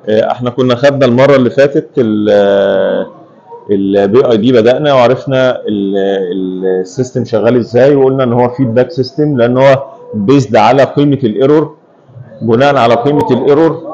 احنا كنا خدنا المره اللي فاتت البي اي دي، بدانا وعرفنا السيستم شغال ازاي، وقلنا ان هو فيدباك سيستم لان هو بيزد على قيمه الايرور. بناء على قيمه الايرور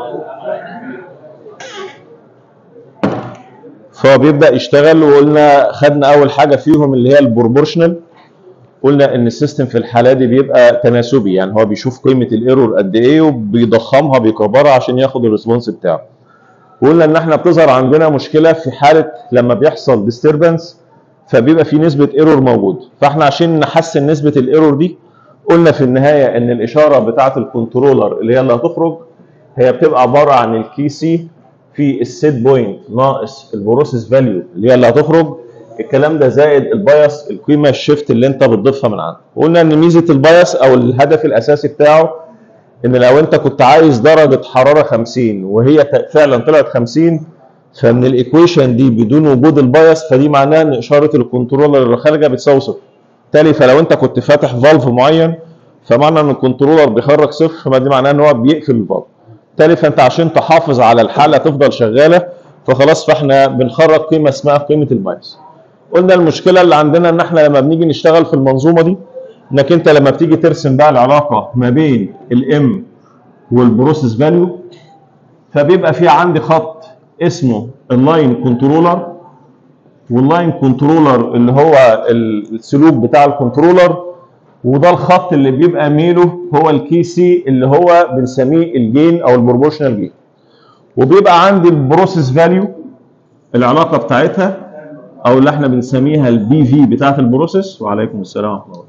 فهو بيبدا يشتغل. وقلنا خدنا اول حاجه فيهم اللي هي البروبورشنال. قلنا ان السيستم في الحاله دي بيبقى تناسبي، يعني هو بيشوف قيمه الايرور قد ايه وبيضخمها بيكبرها عشان ياخد الريسبونس بتاعه. وقلنا ان احنا بتظهر عندنا مشكله في حاله لما بيحصل ديستربنس فبيبقى في نسبه ايرور موجود. فاحنا عشان نحسن نسبه الايرور دي قلنا في النهايه ان الاشاره بتاعه الكنترولر اللي هي اللي هتخرج هي بتبقى عباره عن الكي سي في السيت بوينت ناقص البروسيس فاليو اللي هي اللي هتخرج، الكلام ده زائد البايس القيمه الشيفت اللي انت بتضيفها من عنده. وقلنا ان ميزه البايس او الهدف الاساسي بتاعه ان لو انت كنت عايز درجه حراره 50 وهي فعلا طلعت 50، فمن الايكويشن دي بدون وجود البايس فدي معناها ان اشاره الكنترولر اللي خارجه بتساوي صفر. بالتالي فلو انت كنت فاتح فالف معين فمعنى ان الكنترولر بيخرج صفر فدي معناها ان هو بيقفل الفالف. بالتالي فانت عشان تحافظ على الحاله تفضل شغاله فخلاص فاحنا بنخرج قيمه اسمها قيمه البايس. قلنا المشكله اللي عندنا ان احنا لما بنيجي نشتغل في المنظومه دي انك انت لما بتيجي ترسم بقى العلاقه ما بين الام والبروسيس فاليو فبيبقى في عندي خط اسمه اللاين كنترولر، واللاين كنترولر اللي هو السلوك بتاع الكنترولر، وده الخط اللي بيبقى ميله هو الكي سي اللي هو بنسميه الجين او البروبورشنال جين. وبيبقى عندي البروسيس فاليو العلاقه بتاعتها او اللي احنا بنسميها البي في بتاعت البروسيس. وعليكم السلام ورحمه الله.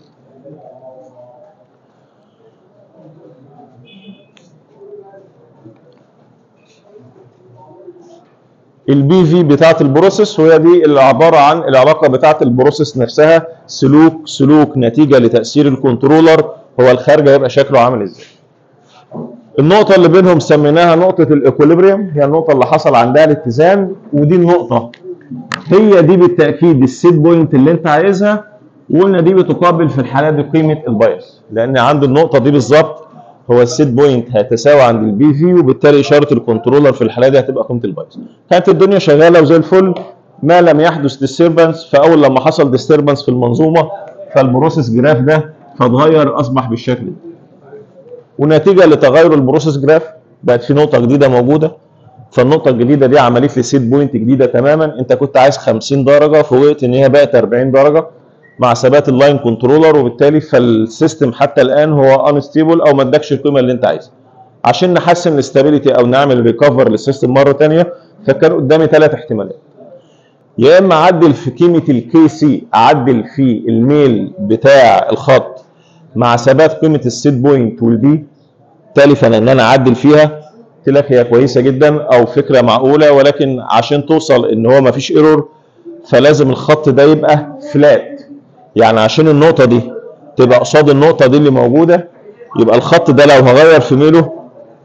البي في بتاعت البروسيس وهي دي اللي عباره عن العلاقه بتاعت البروسيس نفسها، سلوك نتيجه لتاثير الكنترولر هو الخارج هيبقى شكله عامل ازاي. النقطه اللي بينهم سميناها نقطه الايكوليبريم، هي النقطه اللي حصل عندها الاتزان، ودي النقطه هي دي بالتاكيد السيت بوينت اللي انت عايزها. وقلنا دي بتقابل في الحاله دي قيمه البايس، لان عند النقطه دي بالظبط هو السيت بوينت هتساوي عند البي في، وبالتالي اشاره الكنترولر في الحاله دي هتبقى قيمه البايس. كانت الدنيا شغاله وزي الفل ما لم يحدث ديستربنس. فاول لما حصل ديستربنس في المنظومه فالبروسيس جراف ده فاتغير اصبح بالشكل ده. ونتيجه لتغير البروسيس جراف بقت في نقطه جديده موجوده. فالنقطه الجديده دي عملت لي سيت بوينت جديده تماما. انت كنت عايز 50 درجه فوجئت ان هي بقت 40 درجه مع ثبات اللاين كنترولر، وبالتالي فالسيستم حتى الان هو انستيبل او ما ادكش القيمه اللي انت عايزها. عشان نحسن الاستابيليتي او نعمل ريكفر للسيستم مره ثانيه فكان قدامي ثلاث احتمالات. يا اما اعدل في قيمه الكي سي، اعدل في الميل بتاع الخط مع ثبات قيمه السيت بوينت والبي، بالتالي فان انا اعدل فيها. قلت لك هي كويسه جدا او فكره معقوله، ولكن عشان توصل ان هو ما فيش ايرور فلازم الخط ده يبقى فلات. يعني عشان النقطه دي تبقى قصاد النقطه دي اللي موجوده يبقى الخط ده لو هغير في ميله.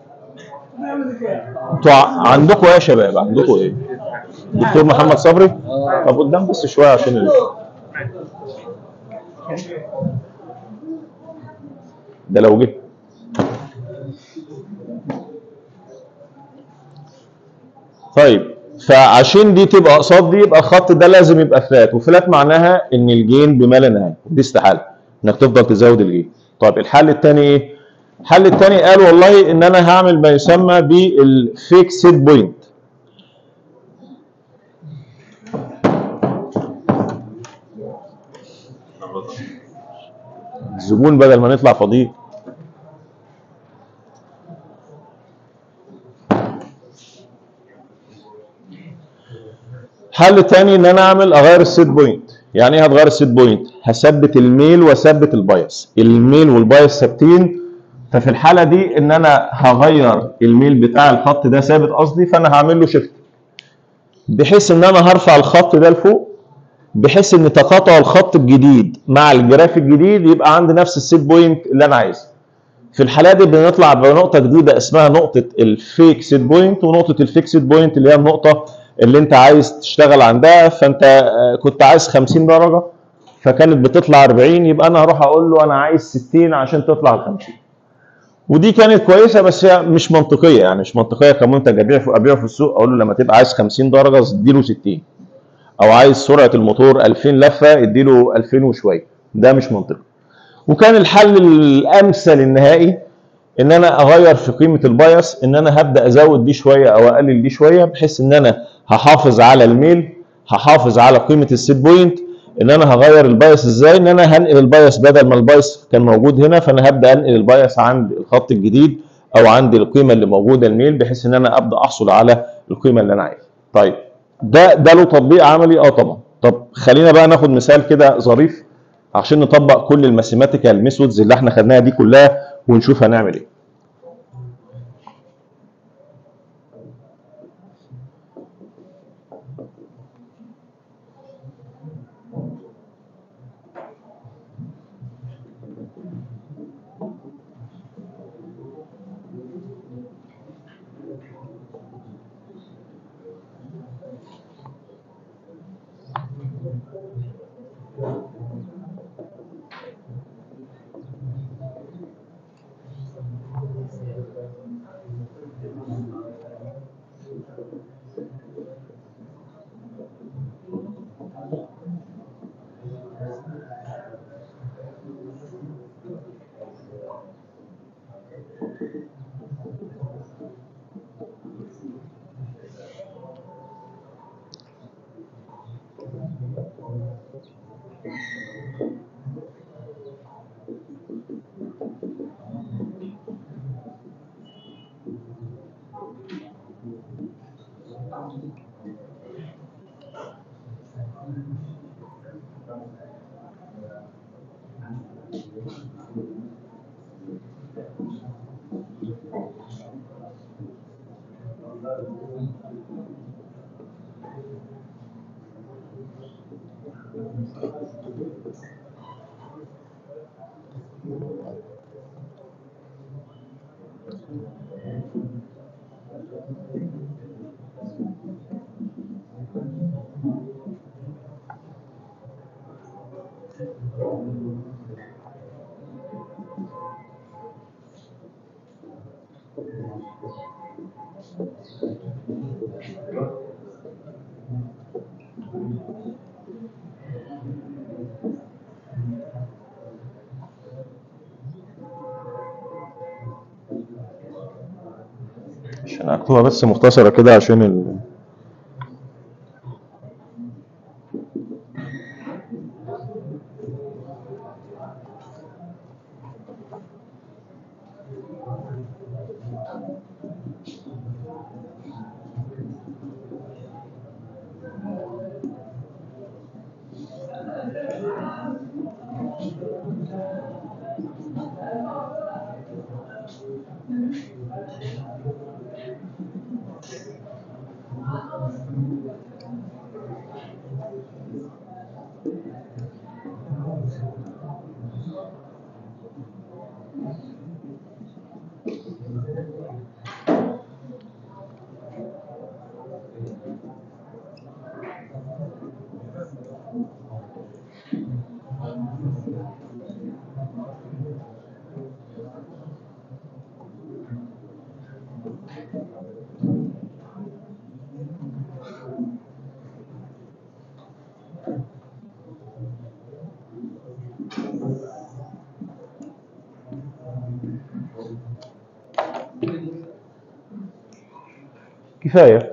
انتوا عندكم ايه يا شباب؟ عندكم ايه؟ دكتور محمد صبري؟ طب قدام بس شويه عشان ده لو جه. طيب فعشان دي تبقى قصاد دي يبقى الخط ده لازم يبقى فلات، وفلات معناها ان الجين بما لا نهايه، ودي استحاله انك تفضل تزود الجين. طيب الحل الثاني ايه؟ الحل الثاني قال والله ان انا هعمل ما يسمى بالفيكسد بوينت. الزبون بدل ما نطلع فاضيين. حل تاني ان انا اغير السيت بوينت. يعني ايه هتغير السيت بوينت؟ هثبت الميل واثبت البايس. الميل والبايس ثابتين، ففي الحاله دي ان انا هغير الميل بتاع الخط ده ثابت قصدي، فانا هعمل له شيفت بحيث ان انا هرفع الخط ده لفوق، بحيث ان تقاطع الخط الجديد مع الجراف الجديد يبقى عندي نفس السيت بوينت اللي انا عايزها. في الحاله دي بنطلع بنقطه جديده اسمها نقطه الفيك سيت بوينت، ونقطه الفيك سيت بوينت اللي هي النقطه اللي انت عايز تشتغل عندها. فانت كنت عايز 50 درجه فكانت بتطلع 40، يبقى انا هروح اقول له انا عايز 60 عشان تطلع ال 50. ودي كانت كويسه بس هي مش منطقيه، يعني مش منطقيه كمنتج ابيعه في السوق اقول له لما تبقى عايز 50 درجه اديله 60، او عايز سرعه الموتور 2000 لفه اديله 2000 وشويه، ده مش منطقي. وكان الحل الامثل النهائي ان انا اغير في قيمه البايس، ان انا هبدا ازود دي شويه او اقلل دي شويه، بحيث ان انا هحافظ على الميل، هحافظ على قيمه السيت بوينت. ان انا هغير البايس ازاي؟ ان انا هنقل البايس بدل ما البايس كان موجود هنا، فانا هبدا انقل البايس عند الخط الجديد او عند القيمه اللي موجوده الميل، بحيث ان انا ابدا احصل على القيمه اللي انا عايزها. طيب ده له تطبيق عملي؟ اه طبعا. طب خلينا بقى ناخد مثال كده ظريف عشان نطبق كل الماثيماتيكال ميثودز اللي احنا خدناها دي كلها ونشوف هنعمل ايه. عشان اكتبها بس مختصره كده عشان كفايه.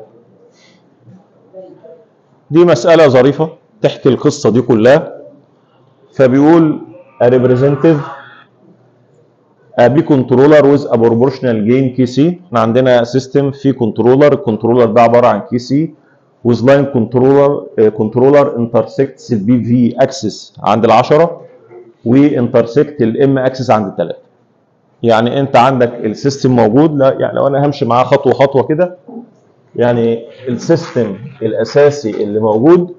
دي مساله ظريفه تحكي القصه دي كلها. فبيقول a representative بي كنترولر ويز ا بروبورشنال جين كي سي. احنا عندنا سيستم فيه كنترولر، الكنترولر ده عباره عن كي سي ويز لاين كنترولر انترسكتس البي في اكسس عند ال10 وانترسكت الام اكسس عند ال3. يعني انت عندك السيستم موجود، لا يعني لو انا همشي معاه خطوه خطوه كده، يعني السيستم الاساسي اللي موجود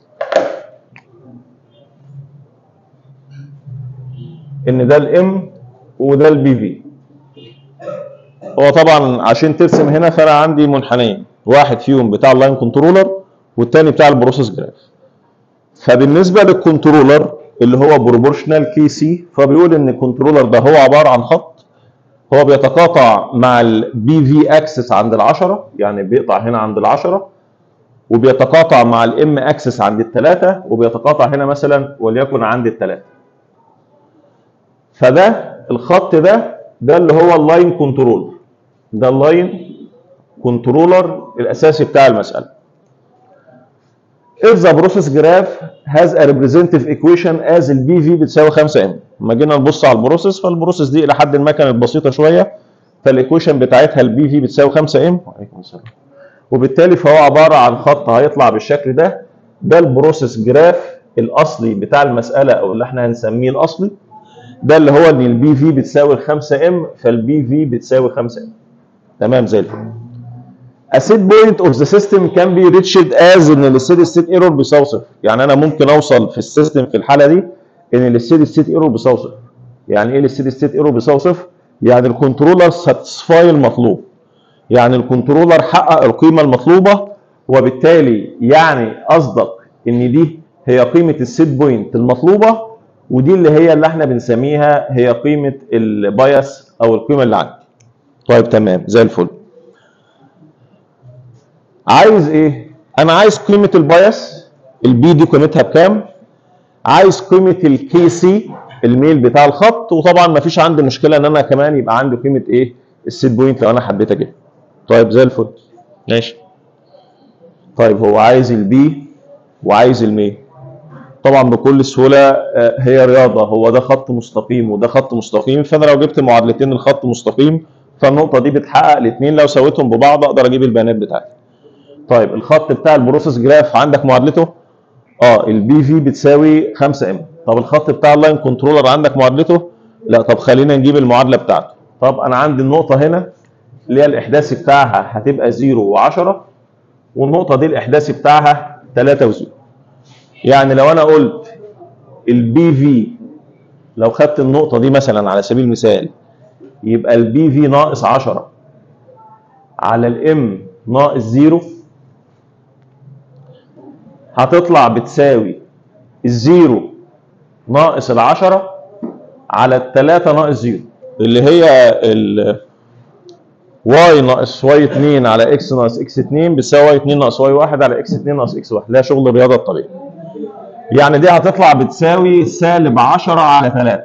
ان ده الام وده البي في. هو طبعا عشان ترسم هنا فانا عندي منحنيين، واحد فيهم بتاع اللاين كنترولر والتاني بتاع البروسيس جراف. فبالنسبه للكنترولر اللي هو بروبورشنال كي سي، فبيقول ان الكنترولر ده هو عباره عن خط هو بيتقاطع مع البي في اكسس عند ال10، يعني بيقطع هنا عند ال10، وبيتقاطع مع الام اكسس عند ال3، وبيتقاطع هنا مثلا وليكن عند ال3. فده الخط ده اللي هو اللاين كنترول، ده اللاين كنترولر الاساسي بتاع المساله. If the process graph has a representative equation as ال BV بتساوي 5M. لما جينا نبص على البروسيس، فالبروسيس دي الى حد ما كانت بسيطه شويه، فالايكويشن بتاعتها ال BV بتساوي 5M. وعليكم السلام. وبالتالي فهو عباره عن خط هيطلع بالشكل ده البروسيس جراف الاصلي بتاع المساله، او اللي احنا هنسميه الاصلي، ده اللي هو ان البي في بتساوي 5M، فالبي في بتساوي 5M. تمام زي الفل. A set point of the system can be reached as ان الستيدي ستيت ايرور بيساوي صفر. يعني انا ممكن اوصل في السيستم في الحاله دي ان الستيدي ستيت ايرور بيساوي صفر. يعني ايه الستيدي ستيت ايرور بيساوي صفر؟ يعني الكنترولر ساتسفاي المطلوب، يعني الكنترولر حقق القيمه المطلوبه، وبالتالي يعني قصدك ان دي هي قيمه السيت بوينت المطلوبه، ودي اللي احنا بنسميها هي قيمه البايس او القيمه اللي عندي. طيب تمام زي الفل. عايز ايه؟ انا عايز قيمه البايس، البي دي قيمتها بكام؟ عايز قيمه الكي سي الميل بتاع الخط، وطبعا ما فيش عندي مشكله ان انا كمان يبقى عندي قيمه ايه؟ السيت بوينت لو انا حبيت اجيبها. طيب زي الفل. ماشي. طيب هو عايز البي وعايز الميل. طبعا بكل سهوله هي رياضه، هو ده خط مستقيم وده خط مستقيم، فانا لو جبت معادلتين الخط مستقيم فالنقطه دي بتحقق الاثنين، لو سويتهم ببعض اقدر اجيب البيانات بتاعتي. طيب الخط بتاع البروسيس جراف عندك معادلته؟ البي في بتساوي 5M. طب الخط بتاع اللاين كنترولر عندك معادلته؟ لا. طب خلينا نجيب المعادله بتاعته. طب انا عندي النقطه هنا اللي هي الاحداثي بتاعها هتبقى 0 و10، والنقطه دي الاحداثي بتاعها 3 و0. يعني لو انا قلت البي في، لو خدت النقطه دي مثلا على سبيل المثال، يبقى البي في ناقص 10 على الام ناقص 0، هتطلع بتساوي الزيرو ناقص ال10 على ال3 ناقص 0، اللي هي ال واي ناقص واي 2 على اكس ناقص اكس 2 بتساوي واي 2 ناقص واي 1 على اكس 2 ناقص اكس 1. ده شغل الرياضه الطبيعي. يعني دي هتطلع بتساوي سالب 10 على 3.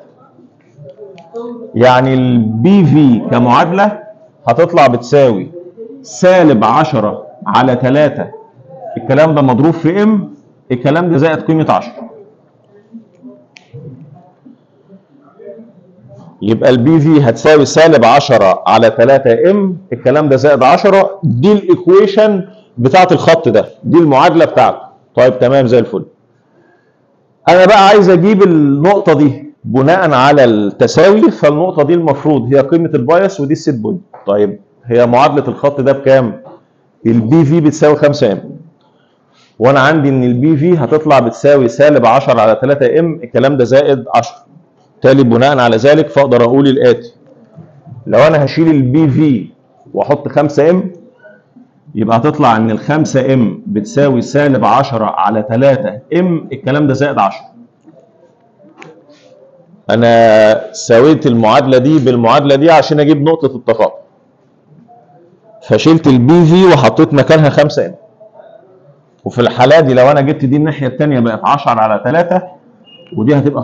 يعني البي في كمعادله هتطلع بتساوي سالب 10 على 3، الكلام ده مضروب في ام، الكلام ده زائد قيمه 10. يبقى البي في هتساوي سالب 10 على 3 ام، الكلام ده زائد 10. دي الايكويشن بتاعت الخط ده، دي المعادله بتاعته. طيب تمام زي الفل. انا بقى عايز اجيب النقطه دي بناء على التساوي، فالنقطه دي المفروض هي قيمه البايس ودي السيت بوينت. طيب هي معادله الخط ده بكام؟ البي في بتساوي 5 ام، وانا عندي ان البي في هتطلع بتساوي سالب 10 على 3 ام، الكلام ده زائد 10. بالتالي بناء على ذلك فاقدر اقول الاتي: لو انا هشيل البي في واحط 5 ام، يبقى هتطلع ان ال 5 ام بتساوي سالب 10 على 3 ام، الكلام ده زائد 10. انا سويت المعادله دي بالمعادله دي عشان اجيب نقطه التفاضل، فشلت البي في وحطيت مكانها 5 ام. وفي الحاله دي لو انا جبت دي الناحيه الثانيه بقت 10 على 3، ودي هتبقى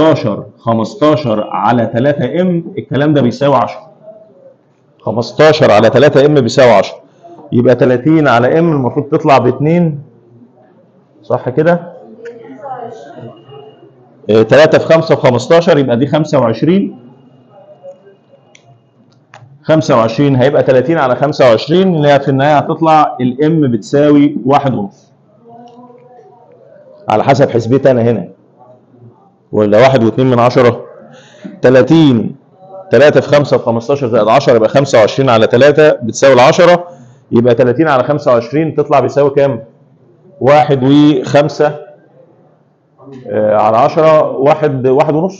15 على 3 ام، الكلام ده بيساوي 10. 15 على 3 ام بيساوي 10، يبقى 30 على ام المفروض تطلع ب2، صح كده؟ 3 في 5 ب 15، يبقى دي 25. 25 هيبقى 30 على 25، اللي هي في النهايه هتطلع الام بتساوي 1.5 على حسب حسبتي انا هنا، ولا 1.2. 30 3 في 5 ب 15 زائد 10 يبقى 25 على 3 بتساوي 10، يبقى 30 على 25 تطلع بيساوي كام؟ 1.5 على 10 1.5.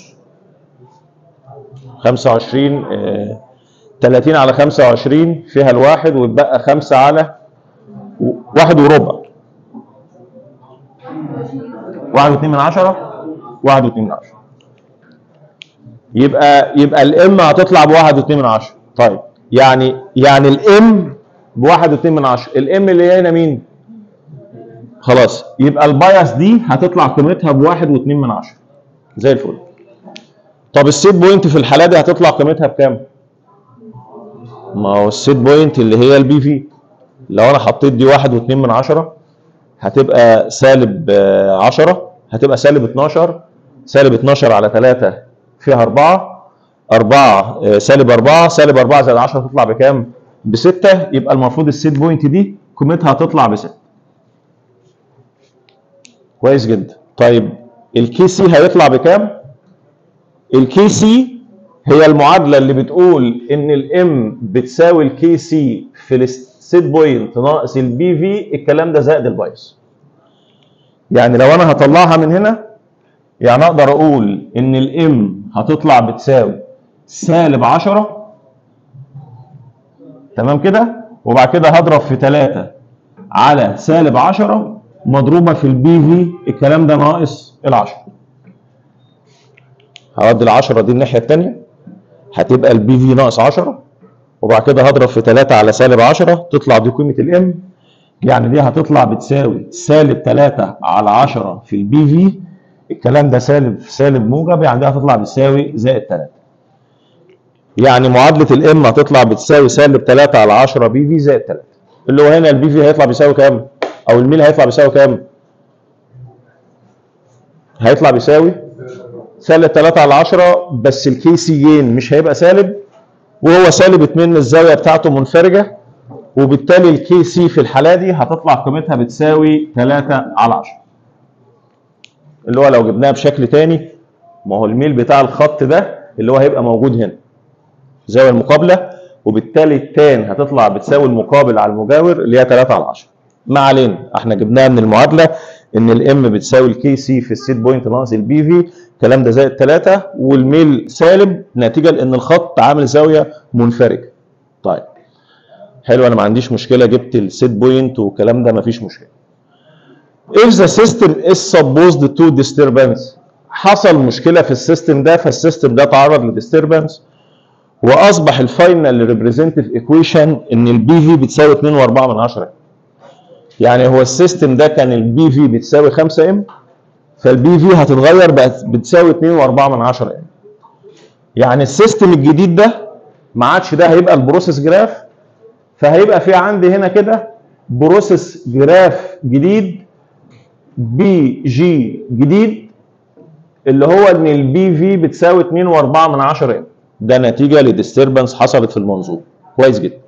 25 30 على 25 فيها الواحد ويتبقى 5 على 1.25. 1.2. 1.2. يبقى الام هتطلع بواحد واتنين من عشرة. طيب يعني الام بواحد واتنين من عشرة، الام اللي هي هنا مين؟ خلاص، يبقى البايس دي هتطلع قيمتها بواحد واتنين من عشرة زي الفل. طب السيت بوينت في الحالة دي هتطلع قيمتها بكام؟ ما هو السيت بوينت اللي هي البي في، لو انا حطيت دي واحد واتنين من عشرة هتبقى سالب 10، هتبقى سالب 12. سالب 12 على 3 فيها 4 سالب 4 سالب 4 زائد 10 تطلع بكام؟ ب6. يبقى المفروض السيت بوينت دي قيمتها هتطلع ب6. كويس جدا. طيب الكي سي هيطلع بكام؟ الكي سي هي المعادله اللي بتقول ان الام بتساوي الكي سي في السيت بوينت ناقص البي في، الكلام ده زائد البايس. يعني لو انا هطلعها من هنا، يعني اقدر اقول ان الام هتطلع بتساوي سالب 10، تمام كده، وبعد كده هضرب في 3 على سالب 10 مضروبه في البي في، الكلام ده ناقص ال10. هودي ال10 دي الناحيه الثانيه، هتبقى البي في ناقص 10، وبعد كده هضرب في 3 على سالب 10 تطلع دي قيمه الام. يعني دي هتطلع بتساوي سالب 3 على 10 في البي في، الكلام ده سالب في سالب موجب، يعني دي هتطلع بتساوي زائد 3. يعني معادله الام هتطلع بتساوي سالب 3 على 10 بي في زائد 3، اللي هو هنا البي في هيطلع بيساوي كام؟ او الميل هيطلع بيساوي كام؟ هيطلع بيساوي سالب 3 على 10، بس الكي سي جين مش هيبقى سالب، وهو سالب 2 الزاويه بتاعته منفرجه، وبالتالي الكي سي في الحاله دي هتطلع قيمتها بتساوي 3 على 10. اللي هو لو جبناها بشكل تاني، ما هو الميل بتاع الخط ده اللي هو هيبقى موجود هنا زاويه المقابله، وبالتالي التان هتطلع بتساوي المقابل على المجاور اللي هي 3 على 10. ما علينا، احنا جبناها من المعادله ان الام بتساوي الكي سي في السيت بوينت ناقص البي في، الكلام ده زائد 3، والميل سالب نتيجه لان الخط عامل زاويه منفرجه. طيب حلو، انا ما عنديش مشكله، جبت السيت بوينت والكلام ده ما فيش مشكله. if the system is supposed to disturbance، حصل مشكله في السيستم ده، فالسيستم ده تعرض لديستربنس، واصبح الفاينل ريبريزنتيف ايكويشن ان البي في بتساوي 2.4. يعني هو السيستم ده كان البي في بتساوي 5 ام، فالبي في هتتغير بقت بتساوي 2.4 ام. يعني السيستم الجديد ده ما عادش ده هيبقى البروسيس جراف، فهيبقى في عندي هنا كده بروسيس جراف جديد بي جي جديد، اللي هو ان البي في بتساوي 2.4 ام. ده نتيجه لديستربنس حصلت في المنظومه. كويس جدا.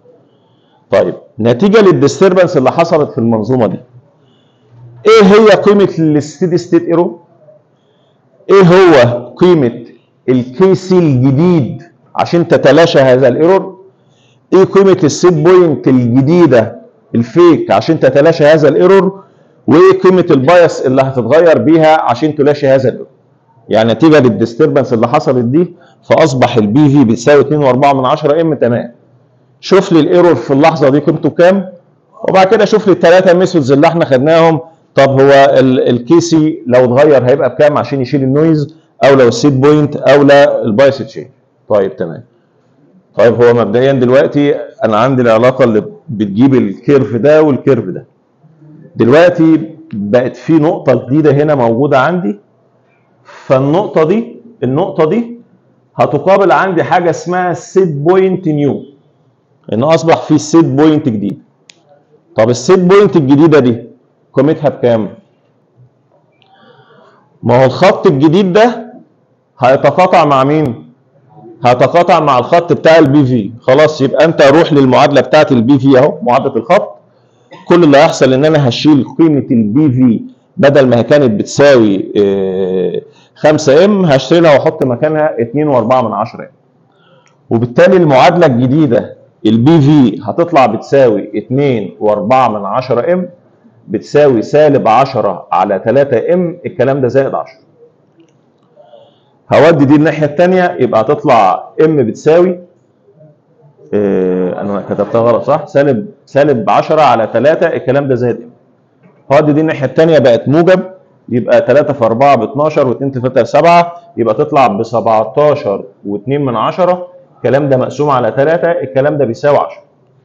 طيب نتيجه للديستربنس اللي حصلت في المنظومه دي، ايه هي قيمه الستيدي ستيت ايرور؟ ايه هو قيمه الكي سي الجديد عشان تتلاشى هذا الايرور؟ ايه قيمه السيت بوينت الجديده الفيك عشان تتلاشى هذا الايرور؟ وايه قيمه البايس اللي هتتغير بيها عشان تلاشي هذا الايرور؟ يعني نتيجه للديستربنس اللي حصلت دي، فاصبح البي في بتساوي 2.4 ام. تمام. شوف لي الايرور في اللحظه دي قيمته كام، وبعد كده شوف لي الثلاثه ميثودز اللي احنا خدناهم. طب هو الكي سي لو اتغير هيبقى بكام عشان يشيل النويز، او لو السيت بوينت، او لا البايس تشينج. طيب تمام. طيب هو مبدئيا دلوقتي انا عندي العلاقه اللي بتجيب الكيرف ده والكيرف ده. دلوقتي بقت في نقطه جديده هنا موجوده عندي، فالنقطه دي هتقابل عندي حاجه اسمها السيت بوينت نيو، ان اصبح في سيت بوينت جديد. طب السيت بوينت الجديده دي قيمتها بكام؟ ما هو الخط الجديد ده هيتقاطع مع مين؟ هيتقاطع مع الخط بتاع البي في. خلاص، يبقى انت روح للمعادله بتاعت البي في اهو، معادله الخط. كل اللي هيحصل ان انا هشيل قيمه البي في، بدل ما هي كانت بتساوي 5 ام، هشيلها واحط مكانها 2.4 ام. وبالتالي المعادله الجديده البي في هتطلع بتساوي 2.4 ام، بتساوي سالب 10 على 3 ام، الكلام ده زائد 10. هودي دي الناحيه الثانيه، يبقى هتطلع ام بتساوي انا كتبتها غلط صح؟ سالب 10 على 3، الكلام ده زائد ام. هودي دي الناحيه الثانيه بقت موجب، يبقى 3 في 4 ب 12 و2 في 3 7، يبقى تطلع ب 17 و2 من 10. الكلام ده مقسوم على 3، الكلام ده بيساوي 10.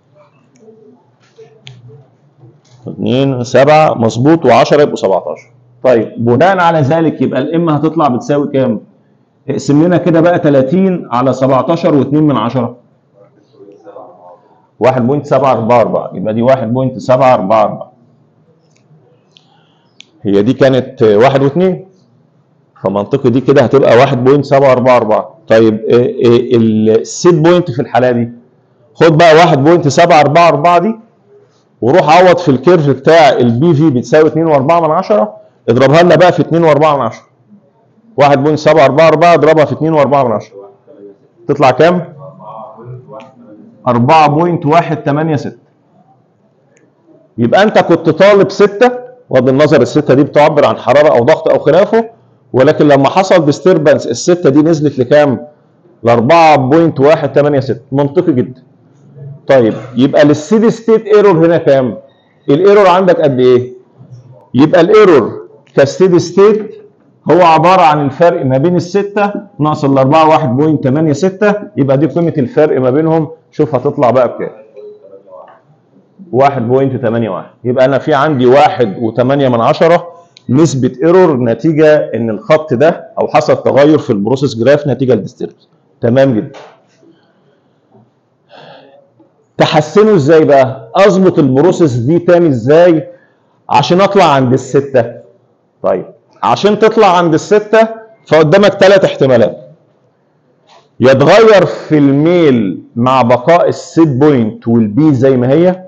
2 7 مظبوط، و10 يبقوا 17. طيب بناء على ذلك يبقى الام هتطلع بتساوي كام؟ اقسم لنا كده بقى 30 على 17 و2 من 10. 1.744، يبقى دي 1.744. هي دي كانت 1 و2، فمنطقي دي كده هتبقى 1.744. طيب السيت بوينت في الحاله دي، خد بقى 1.744 دي وروح عوض في الكيرف بتاع البي في بتساوي 2.4، اضربها لنا بقى في 2.4. 1.744 اضربها في 2.4، تطلع كام؟ 4.186. يبقى انت كنت طالب 6، بغض النظر الستة دي بتعبر عن حرارة او ضغط او خلافه، ولكن لما حصل ديستربنس الستة دي نزلت لكام؟ ل 4.186. منطقي جدا. طيب يبقى للسيدي ستيت ايرور هنا كام؟ الايرور عندك قد ايه؟ يبقى الايرور كستيدي ستيت هو عبارة عن الفرق ما بين الستة ناقص ال 4 1.86، يبقى دي قيمة الفرق ما بينهم. شوف هتطلع بقى بكام؟ 1.81. يبقى انا في عندي 1.8 نسبة ايرور نتيجة ان الخط ده او حصل تغير في البروسيس جراف نتيجة للديستربنس. تمام جدا. تحسنه ازاي بقى؟ اظبط البروسيس دي تاني ازاي عشان اطلع عند الستة؟ طيب عشان تطلع عند الستة فقدامك 3 احتمالات. يتغير في الميل مع بقاء السيت بوينت والبي زي ما هي،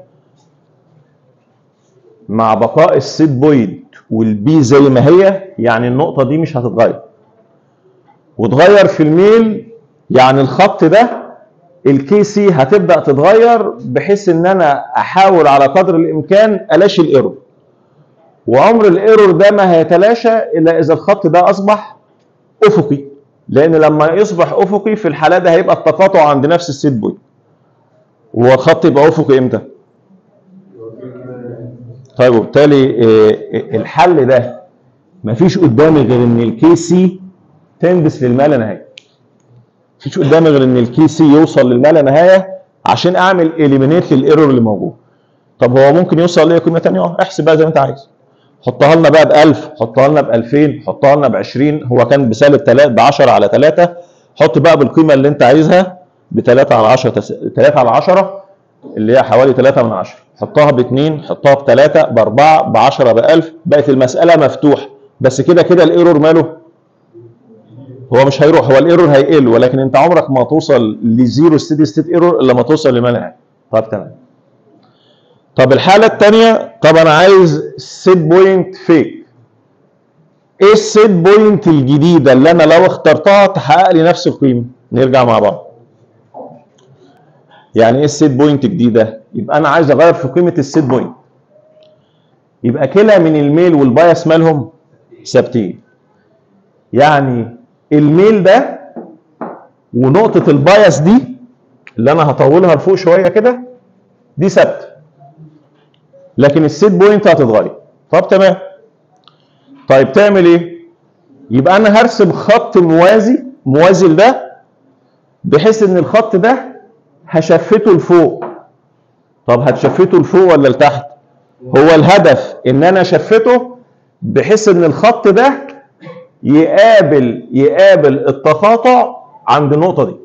مع بقاء السيت بوينت والبي زي ما هي، يعني النقطة دي مش هتتغير. وتغير في الميل يعني الخط ده الكي سي هتبدأ تتغير، بحيث ان انا احاول على قدر الامكان الاشي الايرور. وعمر الايرور ده ما هيتلاشى الا اذا الخط ده اصبح افقي، لان لما يصبح افقي في الحالة ده هيبقى التقاطع عند نفس السيت بوينت. والخط يبقى افقي امتى؟ طيب وبالتالي الحل ده مفيش قدامي غير ان الكي سي تندس للما لا نهايه. مفيش قدامي غير ان الكي سي يوصل للما لا نهايه عشان اعمل اليمينيت للايرور اللي موجود. طب هو ممكن يوصل لايه قيمه ثانيه؟ احسب بقى زي ما انت عايز. حطها لنا بقى ب 1000، حطها لنا ب 2000، حطها لنا ب 20، هو كان بسالب 3 ب 10 على 3، حط بقى بالقيمه اللي انت عايزها ب 3 على 10، 3 على 10 اللي هي حوالي 3 من 10، حطها ب2، حطها ب3 ب4 ب10 ب1000، بقت المساله مفتوحه. بس كده كده الايرور ماله؟ هو مش هيروح، هو الايرور هيقل، ولكن انت عمرك ما توصل لزيرو ستيدي ستيت ايرور الا لما توصل لما لا نهايه. طب تمام. طب الحاله الثانيه، طب انا عايز سيت بوينت فيك. ايه السيت بوينت الجديده اللي انا لو اخترتها تحقق لي نفس القيمه؟ نرجع مع بعض. يعني ايه السيت بوينت جديده؟ يبقى انا عايز اغير في قيمه السيت بوينت. يبقى كلا من الميل والبايس مالهم ثابتين. يعني الميل ده ونقطه البايس دي اللي انا هطولها لفوق شويه كده دي ثابته، لكن السيت بوينت هتتغير. طب تمام. طيب تعمل ايه؟ يبقى انا هرسم خط موازي لده، بحيث ان الخط ده هشفته لفوق. طب هتشفته لفوق ولا لتحت؟ هو الهدف ان انا اشفته بحيث ان الخط ده يقابل التقاطع عند النقطه دي،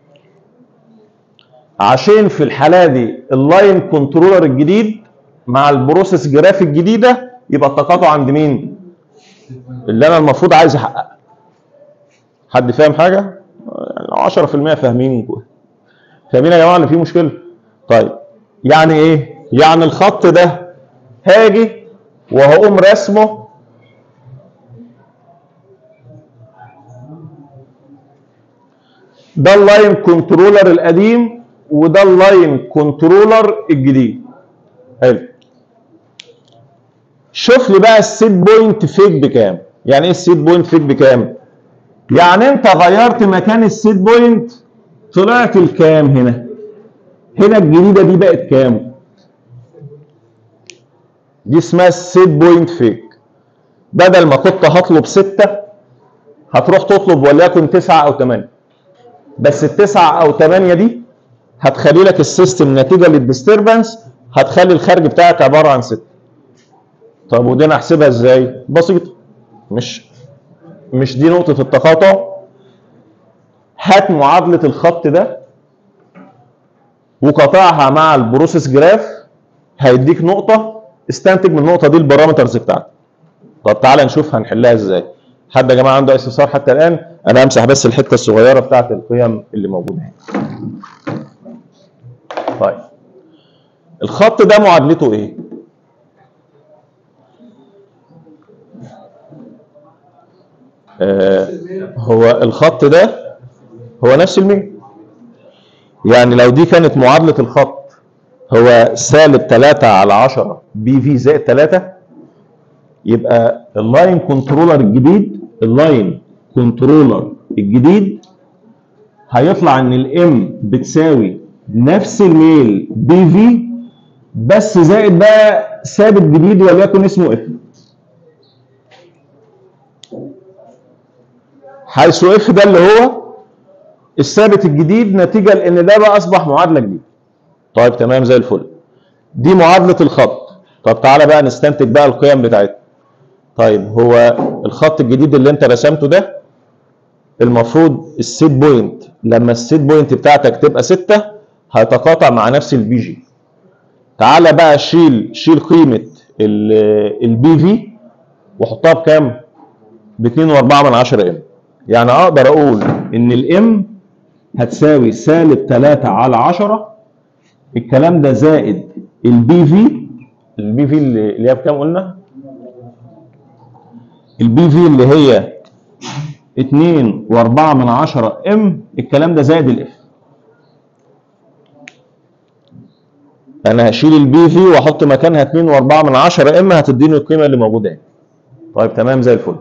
عشان في الحاله دي اللاين كنترولر الجديد مع البروسيس جراف الجديده يبقى التقاطع عند مين؟ اللي انا المفروض عايز احققها. حد فاهم حاجه؟ 10% فاهمين. فاهمين يا جماعه اللي فيه مشكله؟ طيب يعني ايه؟ يعني الخط ده هاجي وهقوم رسمه ده اللاين كنترولر القديم وده اللاين كنترولر الجديد. حلو. شوف لي بقى السيت بوينت فيك بكام؟ يعني ايه السيت بوينت فيك بكام؟ يعني انت غيرت مكان السيت بوينت، طلعت الكام هنا؟ هنا الجديده دي بقت كام؟ دي اسمها السيت بوينت فيك. بدل ما كنت هطلب 6 هتروح تطلب وليكن 9 او 8. بس ال9 او 8 دي هتخلي لك السيستم نتيجه للديستربنس هتخلي الخارج بتاعك عباره عن 6. طب ودي انا احسبها ازاي؟ بسيطه، مش دي نقطه التقاطع. هات معادله الخط ده وقطعها مع البروسيس جراف، هيديك نقطه، استنتج من النقطه دي البارامترز بتاعتك. طب تعالى نشوف هنحلها ازاي. حد يا جماعه عنده استفسار حتى الان؟ انا همسح بس الحته الصغيره بتاعت القيم اللي موجوده هنا. طيب الخط ده معادلته ايه؟ هو الخط ده هو نفس الميل. يعني لو دي كانت معادله الخط هو -3/10 بي في زائد 3، يبقى اللاين كنترولر الجديد هيطلع ان الام بتساوي نفس الميل بي في بس زائد بقى ثابت جديد وليكن اسمه اف، حيث اف ده اللي هو الثابت الجديد نتيجه لان ده بقى اصبح معادله جديده. طيب تمام زي الفل. دي معادله الخط. طب تعالى بقى نستنتج بقى القيم بتاعتها. طيب هو الخط الجديد اللي انت رسمته ده المفروض السيت بوينت لما السيت بوينت بتاعتك تبقى 6 هيتقاطع مع نفس البي جي. تعالى بقى شيل قيمه البي في وحطها بكام؟ ب 2.4 ام. يعني اقدر اقول ان الام هتساوي -3/10، الكلام ده زائد البي في اللي هي بكام قلنا؟ البي في اللي هي 2.4 ام، الكلام ده زائد الاف. انا هشيل البي في واحط مكانها 2.4 ام هتديني القيمه اللي موجوده هنا. طيب تمام زي الفل.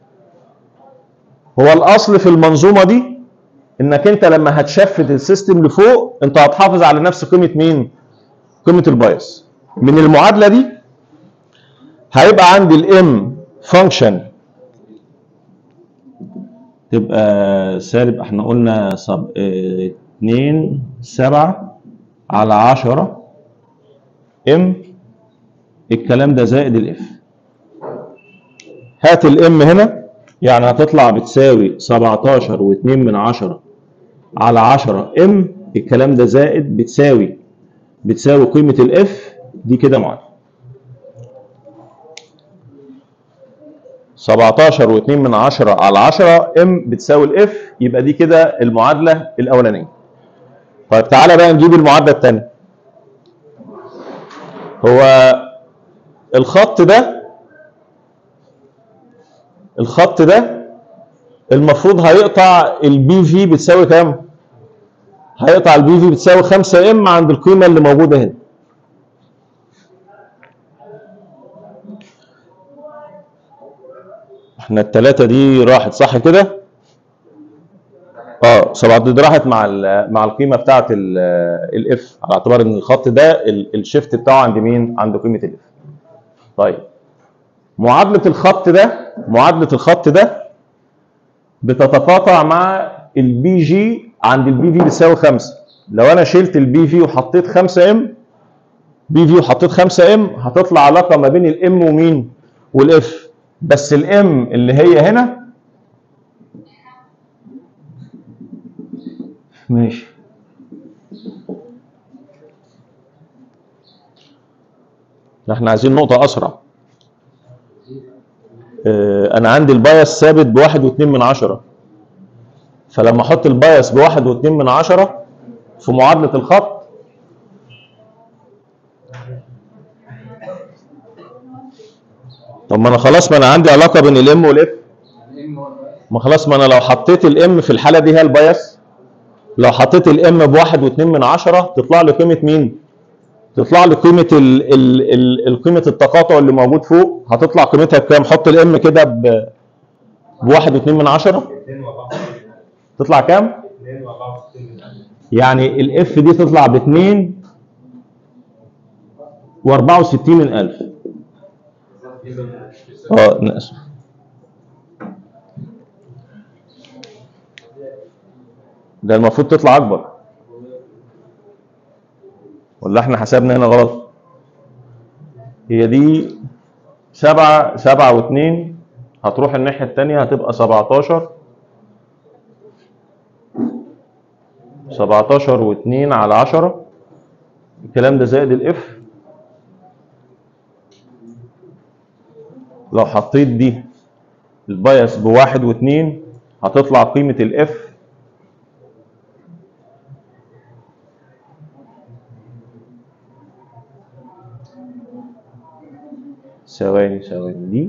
هو الاصل في المنظومه دي انك انت لما هتشفت السيستم لفوق انت هتحافظ على نفس قيمه مين؟ قيمه البايس. من المعادله دي هيبقى عندي الام فانكشن تبقى سالب، احنا قلنا 2/7/10 ام، الكلام ده زائد الاف. هات الام هنا، يعني هتطلع بتساوي 17.2/10 ام، الكلام ده زائد بتساوي قيمه الاف دي كده معادله 17.2/10 ام بتساوي الاف، يبقى دي كده المعادله الاولانيه. طيب تعالى بقى نجيب المعادله الثانيه. هو الخط ده المفروض هيقطع البي في بتساوي كام؟ هيقطع البي في بتساوي 5 ام عند القيمه اللي موجوده هنا. احنا الثلاثه دي راحت صح كده؟ 7 دي راحت مع القيمه بتاعه الاف، على اعتبار ان الخط ده الشيفت بتاعه عند مين؟ عند قيمه الاف. طيب معادله الخط ده بتتقاطع مع البي جي عند البي في بتساوي 5. لو انا شلت البي في وحطيت 5 ام، هتطلع علاقه ما بين الام ومين؟ والاف. بس الام اللي هي هنا ماشي، احنا عايزين نقطه اسرع. انا عندي البايس ثابت ب1.2، فلما احط البايس ب1.2 في معادله الخط طب ما انا خلاص، ما انا عندي علاقه بين الام والاف. ما خلاص، ما انا لو حطيت الام في الحاله دي هي البايس، لو حطيت الام ب1.2 تطلع لي قيمه مين؟ تطلع لي قيمه قيمه التقاطع اللي موجود فوق. هتطلع قيمتها بكام؟ حط الام كده ب1.2 تطلع كام؟ يعني الاف دي تطلع ب2.64 أنا آسف. ده المفروض تطلع أكبر، ولا إحنا حسبنا هنا غلط؟ هي دي 7 و2 هتروح الناحية التانية هتبقى 17. 17 و2 على 10 الكلام ده زائد الاف. لو حطيت دي البايس بواحد و2 هتطلع قيمة الاف ثواني دي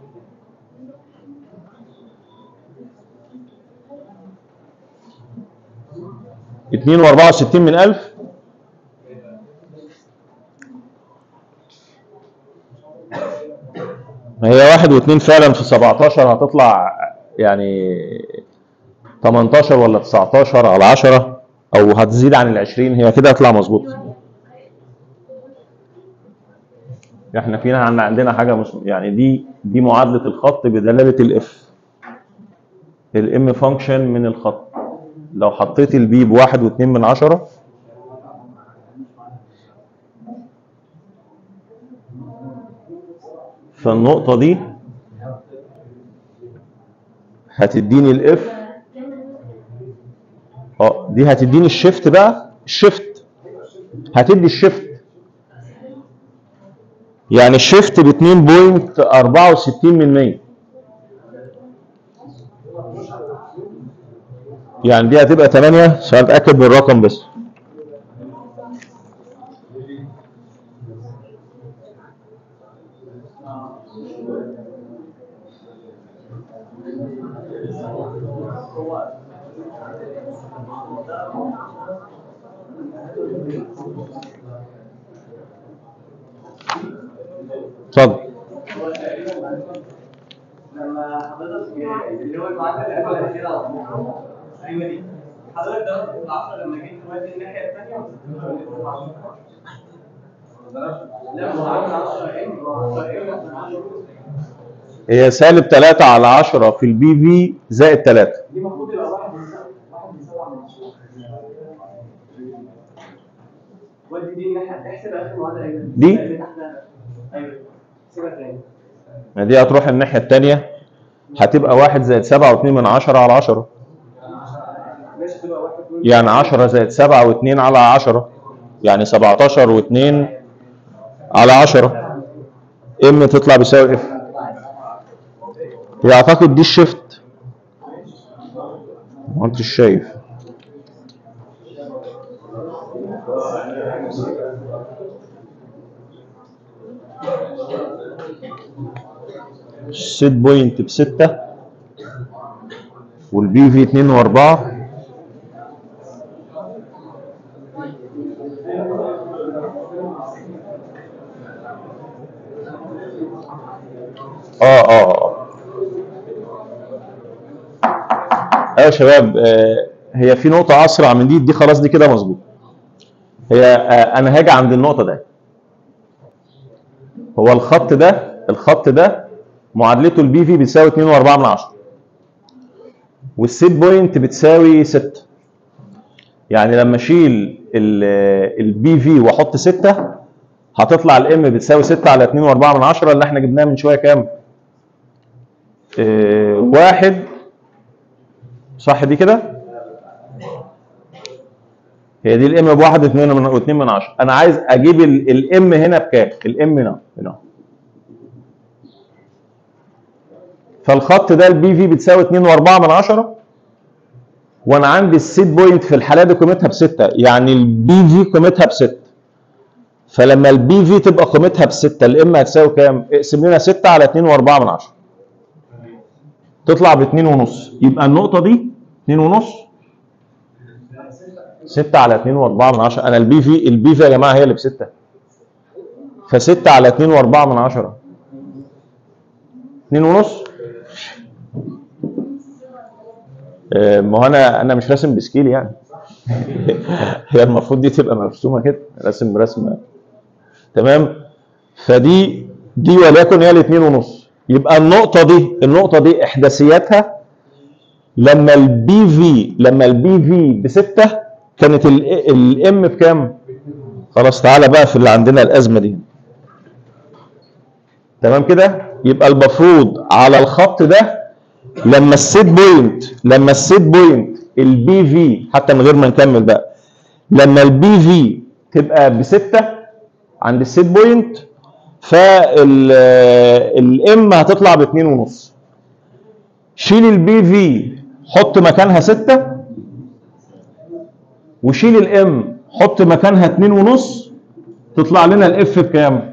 2.64 من 1000. هي 1 و2 فعلا في 17 هتطلع يعني 18 ولا 19 على 10 او هتزيد عن ال 20. هي كده هتطلع مظبوط. احنا فينا عندنا حاجه يعني دي معادله الخط بدلاله الاف. الام فانكشن من الخط. لو حطيت البي بواحد و2 من 10 فالنقطة دي هتديني الاف. دي هتديني الشيفت بقى. الشيفت هتدي الشيفت يعني الشيفت ب 2.64 من 100. يعني دي هتبقى 8. عشان اتاكد بالرقم بس. اتفضل. لما حضرتك اللي هو المعادله الاولانيه كده ايوه دي حضرتك ضربت في 10 لما جيت تودي الناحيه الثانيه لا مش 10 هي سالب 3 على 10 في البي في زائد 3. دي المفروض يبقى 1 من 7 من 10. ودي دي الناحيه احسب اخر معادله ايه دي ايوه سيبها تاني. دي هتروح الناحيه الثانيه هتبقى 1 زائد 7 و2 من 10 على 10. يعني 10 زائد 7 و2 على 10 يعني 17 و2 على 10. ام تطلع بيساوي اف. هي اعتقد دي الشيفت. ما انتش شايف. السيت بوينت ب6 والبي في 2 و4. ايوه يا شباب. هي في نقطة أسرع من دي خلاص. دي كده مظبوط. هي أنا هاجي عند النقطة ده. هو الخط ده معادلته البي في بتساوي 2.4 من 10 والسيت بوينت بتساوي 6. يعني لما اشيل البي في واحط 6 هتطلع الام بتساوي 6 على 2.4 من 10 اللي احنا جبناها من شويه. كام؟ 1. صح دي كده؟ هي دي الام بواحد و2 من 10. انا عايز اجيب الام هنا بكام؟ الام هنا. فالخط ده البي في بتساوي 2.4 من 10 وانا عندي السيت بوينت في الحاله دي قيمتها ب6. يعني البي في قيمتها ب6. فلما البي في تبقى قيمتها ب6 الام هتساوي كام؟ اقسم لنا 6 على 2.4 من 10 تطلع ب2.5. يبقى النقطه دي 2.5. 6 على 2.4 من 10. انا البي في يا جماعه هي اللي ب6. ف6 على 2.4 من 10 2.5. ما هو انا مش راسم بسكيل يعني. هي المفروض دي تبقى مرسومه كده. رسمه تمام. فدي دي وليكن هي ال2.5. يبقى النقطة دي إحداثياتها لما البي في ب6 كانت الام بكام؟ خلاص تعالى بقى في اللي عندنا الأزمة دي. تمام كده؟ يبقى المفروض على الخط ده لما السيت بوينت البي في، حتى من غير ما نكمل بقى، لما البي في تبقى ب6 عند السيت بوينت، فالام هتطلع ب2.5. شيل البي في حط مكانها 6، وشيل الام حط مكانها 2.5، تطلع لنا الاف بكام؟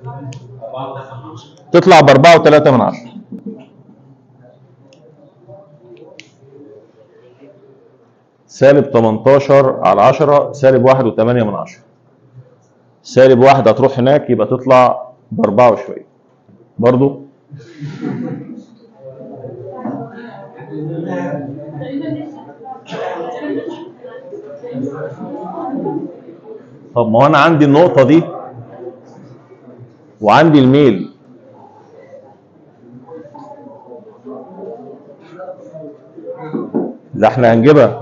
تطلع ب4.3. سالب 18/10 سالب 1.8. سالب 1 هتروح هناك يبقى تطلع ب4 وشويه برضو. طب ما هو انا عندي النقطه دي وعندي الميل، ده احنا هنجيبها.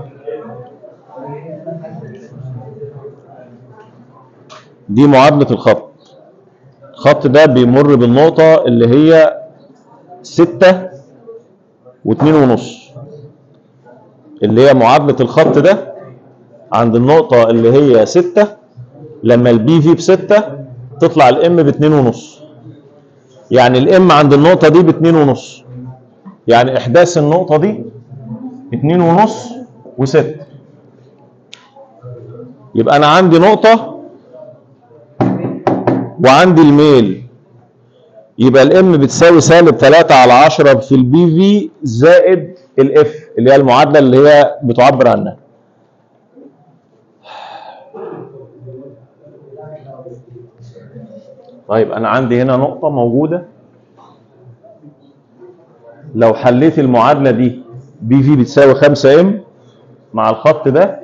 دي معادله الخط ده بيمر بالنقطه اللي هي 6 و2.5، اللي هي معادله الخط ده عند النقطه اللي هي 6. لما البي في ب6 تطلع الام ب2.5، يعني الام عند النقطه دي ب2.5، يعني احداث النقطه دي 2.5 و6. يبقى انا عندي نقطه وعندي الميل، يبقى الام بتساوي سالب 3/10 في البي في زائد الاف اللي هي المعادله اللي هي بتعبر عنها. طيب انا عندي هنا نقطه موجوده، لو حليت المعادله دي بي في بتساوي 5 ام مع الخط ده،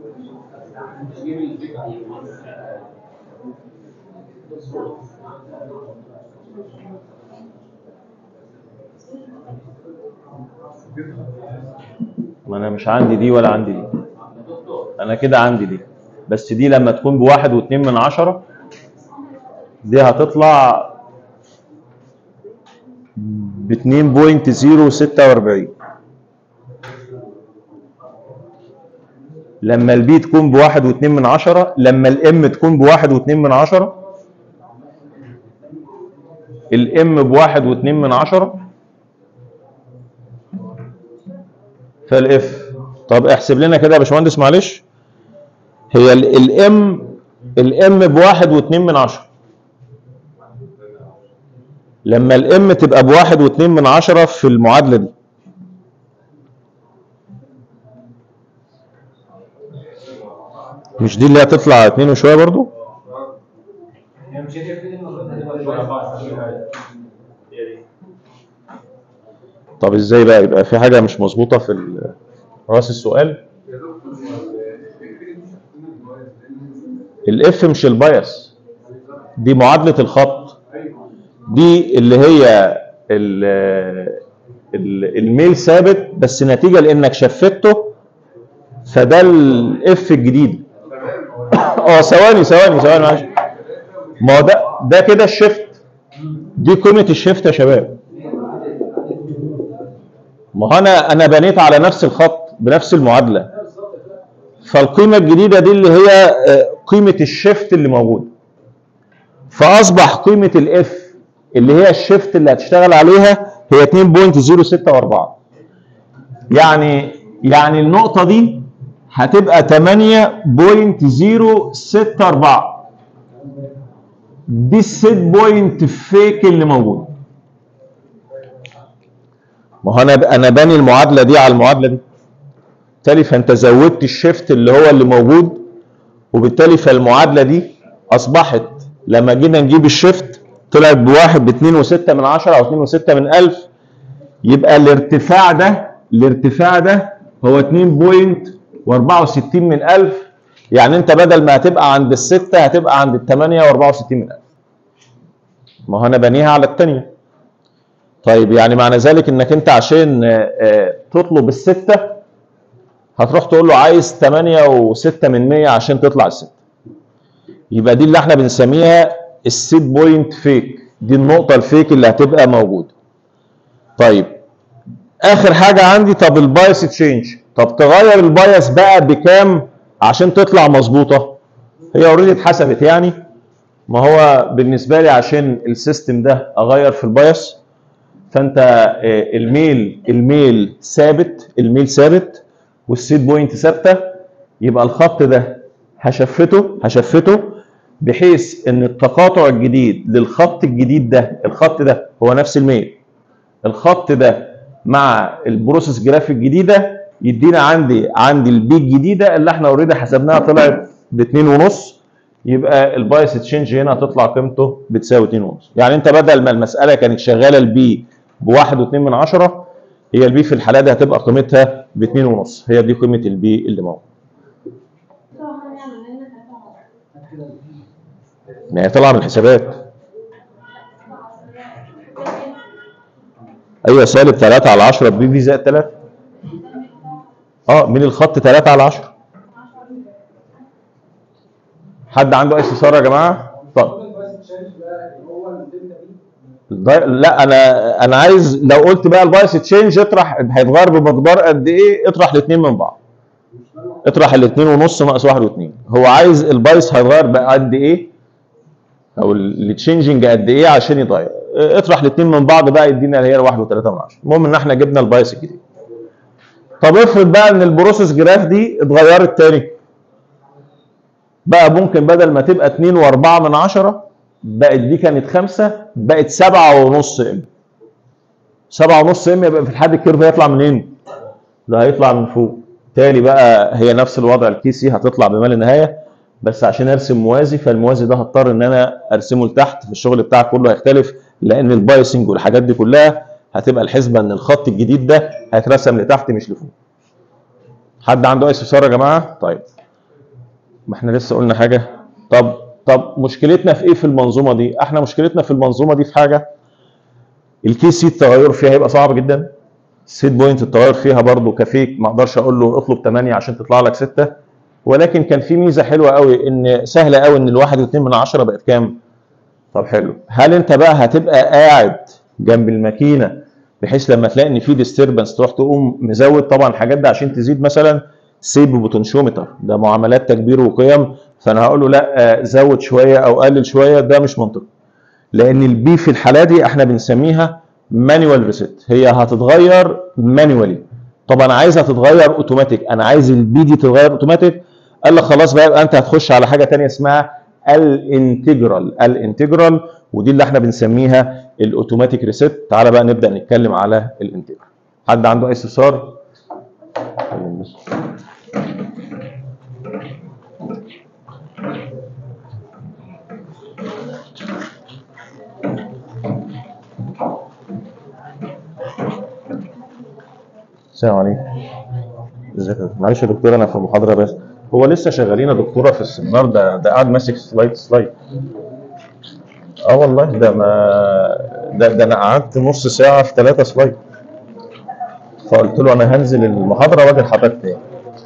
ما انا مش عندي دي ولا عندي دي، انا كده عندي دي، بس دي لما تكون ب1.2 دي هتطلع ب2.046. لما البي تكون ب1.2، لما الام تكون ب1.2، الام ب1.2، فالاف. طب احسب لنا كده يا باشمهندس معلش، هي الام ب1.2، لما الام تبقى ب1.2 في المعادله دي، مش دي اللي هتطلع 2 وشويه برضو؟ طب ازاي بقى؟ يبقى في حاجه مش مظبوطه في راس السؤال. الاف مش البايس، دي معادله الخط، دي اللي هي الميل ثابت، بس نتيجه لانك شفته فده الاف الجديد. ثواني معلش، ما هو ده كده الشيفت، دي قيمه الشيفت يا شباب. ما هو انا بنيت على نفس الخط بنفس المعادله، فالقيمه الجديده دي اللي هي قيمه الشيفت اللي موجود، فاصبح قيمه الاف اللي هي الشيفت اللي هتشتغل عليها هي 2.064. يعني النقطه دي هتبقى 8.064، دي السيت بوينت فيك اللي موجود. ما هو انا باني المعادله دي على المعادله دي، بالتالي فانت زودت الشيفت اللي هو اللي موجود، وبالتالي فالمعادله دي اصبحت لما جينا نجيب الشيفت طلعت ب2.6 او 2.6 يبقى الارتفاع ده هو 2.64. يعني انت بدل ما هتبقى عند ال6 هتبقى عند ال8 و64. ما هو انا بنيها على الثانيه. طيب يعني معنى ذلك انك انت عشان تطلب السته هتروح تقول له عايز 8.6 عشان تطلع السته. يبقى دي اللي احنا بنسميها السيت بوينت فيك، دي النقطه الفيك اللي هتبقى موجوده. طيب اخر حاجه عندي، طب البايس تشينج، طب تغير البايس بقى بكام عشان تطلع مظبوطه؟ هي اوريدي اتحسبت يعني. ما هو بالنسبه لي عشان السيستم ده اغير في البايس، فانت الميل ثابت والسيت بوينت ثابته. يبقى الخط ده هشفته بحيث ان التقاطع الجديد للخط الجديد ده، الخط ده هو نفس الميل، الخط ده مع البروسيس جراف الجديده يدينا عندي البي الجديده اللي احنا اوريدي حسبناها طلعت ب 2.5. يبقى البايس تشينج هنا هتطلع قيمته بتساوي 2.5. يعني انت بدل ما المساله كانت شغاله البي ب 1.2، هي البي في الحاله دي هتبقى قيمتها ب 2.5. هي دي قيمه البي اللي موجوده. ما هي طالعه من الحسابات. ايوه سالب 3/10 بي في زائد 3. من الخط 3/10. حد عنده اي استفسار يا جماعه؟ طب لا انا عايز لو قلت بقى البايس تشينج اطرح هيتغير بمقدار قد ايه، اطرح الاثنين من بعض. اطرح الاثنين ونص ناقص 1.2. هو عايز البايس هيتغير بقى قد ايه او التشينجنج قد ايه عشان يتغير. اطرح الاثنين من بعض بقى يدينا اللي هي 1.3. المهم ان احنا جبنا البايس الجديد. طب افرض بقى ان البروسيس جراف دي اتغيرت تاني بقى، ممكن بدل ما تبقى 2.4 بقت دي كانت 5 بقت 7.5 ام. 7.5 ام يبقى في الحد الكيرف هيطلع منين؟ ده هيطلع من فوق. تالي بقى هي نفس الوضع، الكي سي هتطلع بما لا نهايه، بس عشان ارسم موازي فالموازي ده هضطر ان انا ارسمه لتحت، في الشغل بتاعك كله هيختلف لان البايسنج والحاجات دي كلها هتبقى الحسبه ان الخط الجديد ده هيترسم لتحت مش لفوق. حد عنده اي استفسار يا جماعه؟ طيب ما احنا لسه قلنا حاجه. طب مشكلتنا في ايه في المنظومه دي؟ احنا مشكلتنا في المنظومه دي في حاجه، الكي سي التغير فيها هيبقى صعب جدا. السيت بوينت التغير فيها برضو كفيك، ما اقدرش اقول له اطلب 8 عشان تطلع لك 6. ولكن كان في ميزه حلوه قوي، ان سهله قوي ان ال1.2 بقت كام؟ طب حلو. هل انت بقى هتبقى قاعد جنب الماكينه بحيث لما تلاقي ان في ديستربنس تروح تقوم مزود طبعا الحاجات دي عشان تزيد مثلا سيب بوتنشيومتر، ده معاملات تكبير وقيم، فانا هقول له لا زود شويه او قلل شويه، ده مش منطقي. لان البي في الحاله دي احنا بنسميها مانيوال ريست، هي هتتغير مانيوالي. طب انا عايزها تتغير اوتوماتيك، انا عايز البي دي تتغير اوتوماتيك. قال لك خلاص بقى يبقى انت هتخش على حاجه ثانيه اسمها الانتجرال، ودي اللي احنا بنسميها الاوتوماتيك ريست. تعالى بقى نبدا نتكلم على الانتجرال. حد عنده اي استفسار؟ السلام عليكم. ازيك؟ معلش يا دكتور انا في المحاضره بس. هو لسه شغالين يا دكتوره في السيمينار ده قاعد ماسك سلايد. والله ده ما ده انا قعدت نص ساعه في 3 سلايد، فقلت له انا هنزل المحاضره واجي لحضرتك تاني.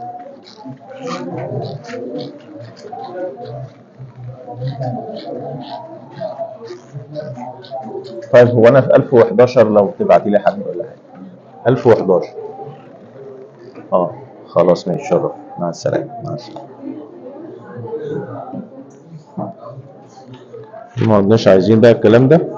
طيب هو انا في 1011 لو تبعتي لي حد ولا حاجه. 1011. خلاص ماشي، شرف. مع السلامه. مع السلامه. ما عدناش عايزين بقى الكلام ده.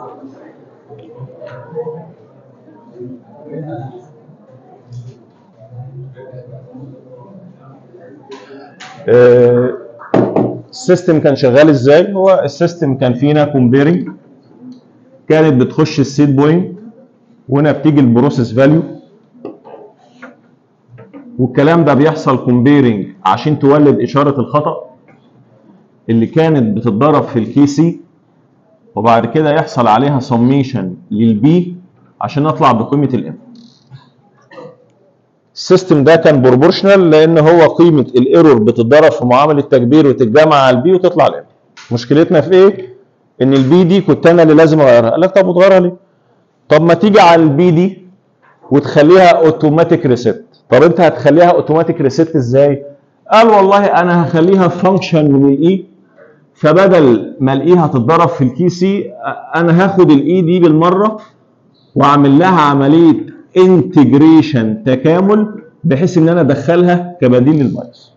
السيستم كان شغال ازاي؟ هو السيستم كان فينا كومبيرنج، كانت بتخش السيت بوينت وهنا بتيجي البروسيس فاليو، والكلام ده بيحصل كومبيرنج عشان تولد اشاره الخطا اللي كانت بتتضرب في الكي سي، وبعد كده يحصل عليها سميشن للبي عشان نطلع بقيمه الام. السيستم ده كان بروبورشنال لان هو قيمه الايرور بتتضرب في معامل التكبير وتتجمع على البي وتطلع الام. مشكلتنا في ايه؟ ان البي دي كنت انا اللي لازم اغيرها. قال لك طب وتغيرها ليه؟ طب ما تيجي على البي دي وتخليها اوتوماتيك ريسيت. طب انت هتخليها اوتوماتيك ريسيت ازاي؟ قال والله انا هخليها فانكشن من الاي، فبدل ما الاي هتتضرب في الكي سي انا هاخد الاي دي بالمره واعمل لها عمليه انتجريشن تكامل بحيث ان انا ادخلها كبديل للبايس.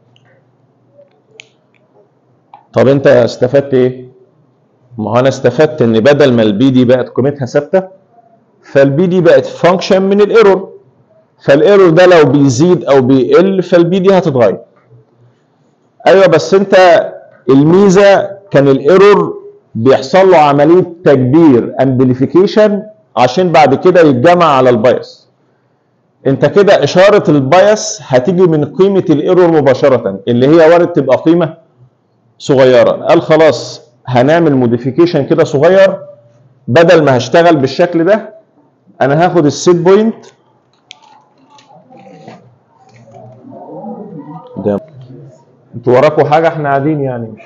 طب انت استفدت ايه؟ ما هو انا استفدت ان بدل ما البي دي بقت قيمتها ثابته فالبي دي بقت فانكشن من الايرور، فالايرور ده لو بيزيد او بيقل فالبي دي هتتغير. ايوه بس انت الميزه كان الايرور بيحصل له عمليه تكبير امبليفيكيشن عشان بعد كده يتجمع على البايس. انت كده اشاره البايس هتيجي من قيمه الايرور مباشره اللي هي وارد تبقى قيمه صغيره. قال خلاص هنعمل موديفيكيشن كده صغير، بدل ما هشتغل بالشكل ده انا هاخد السيت بوينت ده. انتوا وراكوا حاجه؟ احنا قاعدين يعني مش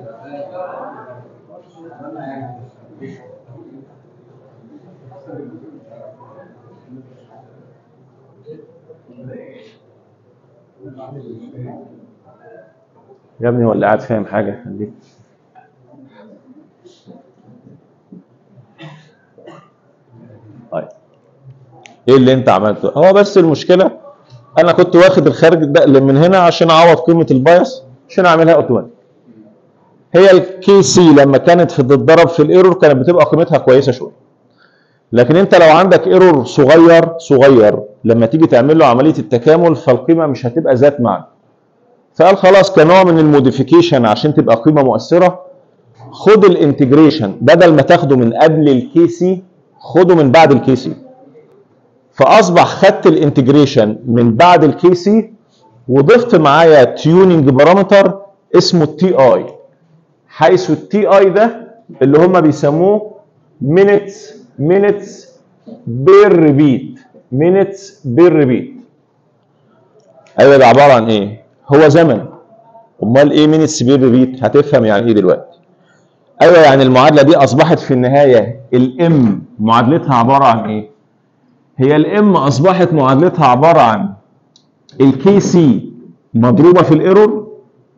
يا ابني، ولا قاعد فاهم حاجه؟ خليك. طيب ايه اللي انت عملته؟ هو بس المشكله انا كنت واخد الخارج ده اللي من هنا عشان اعوض قيمه البايس عشان اعملها اوتوماتيك. هي الكي سي لما كانت بتتضرب في الايرور كانت بتبقى قيمتها كويسه شويه، لكن انت لو عندك ايرور صغير لما تيجي تعمل له عمليه التكامل فالقيمه مش هتبقى ذات معنى. فقال خلاص كنوع من الموديفيكيشن عشان تبقى قيمه مؤثره خد الانتجريشن بدل ما تاخده من قبل الكي سي خده من بعد الكي سي. فاصبح خدت الانتجريشن من بعد الكي سي وضفت معايا تيوننج بارامتر اسمه التي اي، حيث التي اي ده اللي هم بيسموه minutes بير ريبيت. minutes بير ريبيت. ايوه ده عباره عن ايه؟ هو زمن. امال ايه minutes بير ريبيت؟ هتفهم يعني ايه دلوقتي. ايوه يعني المعادله دي اصبحت في النهايه الام معادلتها عباره عن ايه؟ هي الام اصبحت معادلتها عباره عن الكي سي مضروبه في الايرور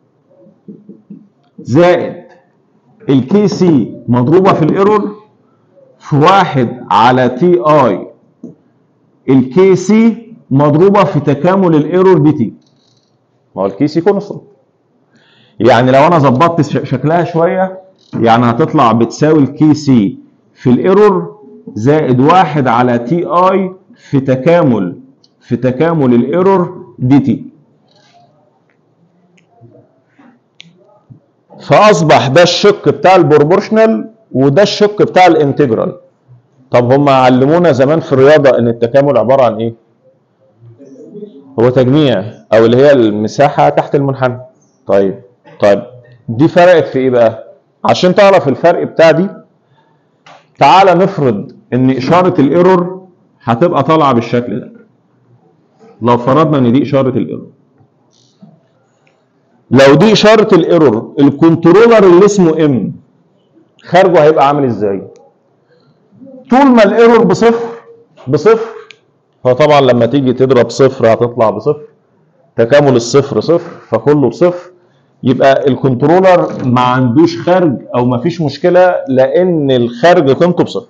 زائد الكي سي مضروبه في الايرور في 1 على تي اي الكي سي مضروبه في تكامل الايرور دي تي. ما هو الكي سي كونستنت، يعني لو انا ظبطت شكلها شويه يعني هتطلع بتساوي الكي سي في الايرور زائد 1 على تي اي في تكامل الايرور دي تي. فاصبح ده الشق بتاع البروبورشنال وده الشق بتاع الانتجرال. طب هم علمونا زمان في الرياضه ان التكامل عباره عن ايه؟ هو تجميع او اللي هي المساحه تحت المنحنى. طيب دي فرقت في ايه بقى؟ عشان تعرف الفرق بتاع دي تعالى نفرض ان اشاره الايرور هتبقى طالعه بالشكل ده. لو فرضنا ان دي اشاره الايرور، لو دي اشاره الايرور الكنترولر اللي اسمه ام خارجه هيبقى عامل ازاي؟ طول ما الايرور بصفر فطبعا لما تيجي تضرب صفر هتطلع بصفر، تكامل الصفر صفر فكله بصفر، يبقى الكنترولر ما عندوش خارج او ما فيش مشكله لان الخارج قيمته بصفر.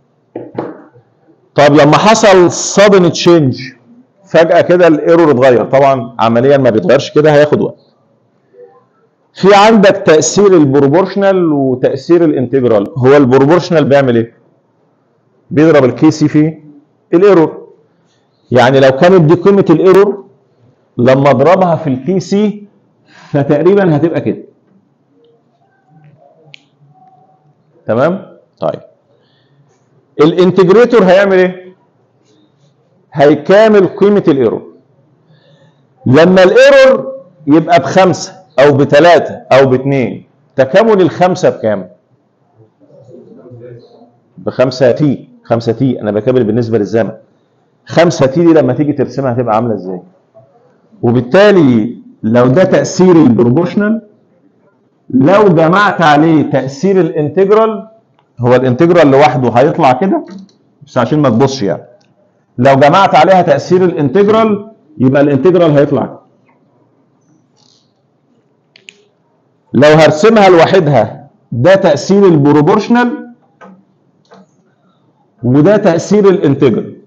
طب لما حصل sudden تشينج فجاه كده الايرور اتغير، طبعا عمليا ما بيتغيرش كده هياخد وقت. في عندك تاثير البروبورشنال وتاثير الانتجرال. هو البروبورشنال بيعمل ايه؟ بيضرب الكي سي في الايرور. يعني لو كانت دي قيمه الايرور لما اضربها في الكي سي فتقريبا هتبقى كده. تمام؟ طيب الانتجريتور هيعمل ايه؟ هيكامل قيمه الايرور. لما الايرور يبقى ب5 او ب3 او ب2 تكامل الخمسه بكام؟ ب5 تي. 5 تي انا بكامل بالنسبه للزمن. 5 تي دي لما تيجي ترسمها هتبقى عامله ازاي؟ وبالتالي لو ده تاثير البروبورشنال لو جمعت عليه تاثير الانتجرال هو الانتجرال لوحده هيطلع كده، بس عشان ما تبصش يعني. لو جمعت عليها تأثير الانتجرال يبقى الانتجرال هيطلع كده. لو هرسمها لوحدها ده تأثير البروبورشنال وده تأثير الانتجرال.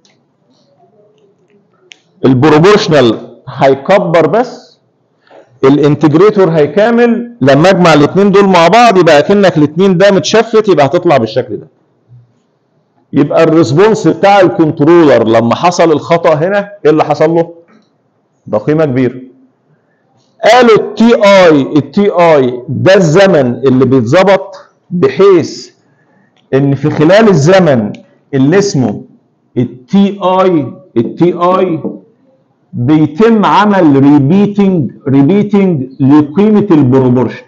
البروبورشنال هيكبر بس، الانتجريتور هيكامل. لما اجمع الاثنين دول مع بعض يبقى اكنك الاثنين ده متشفت، يبقى هتطلع بالشكل ده. يبقى الريسبونس بتاع الكنترولر لما حصل الخطأ هنا ايه اللي حصل له؟ ده قيمة كبيرة. قالوا التي اي ده الزمن اللي بيتظبط بحيث ان في خلال الزمن اللي اسمه التي اي بيتم عمل ريبيتنج لقيمة البروبورشن.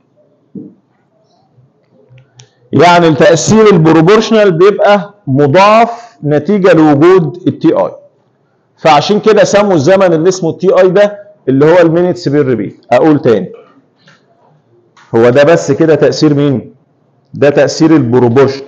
يعني التأثير البروبورشنال بيبقى مضاعف نتيجة لوجود التي اي. فعشان كده سموا الزمن اللي اسمه التي اي ده اللي هو المينتس بير ريبيت. اقول تاني، هو ده بس كده تأثير مين؟ ده تأثير البروبورشن.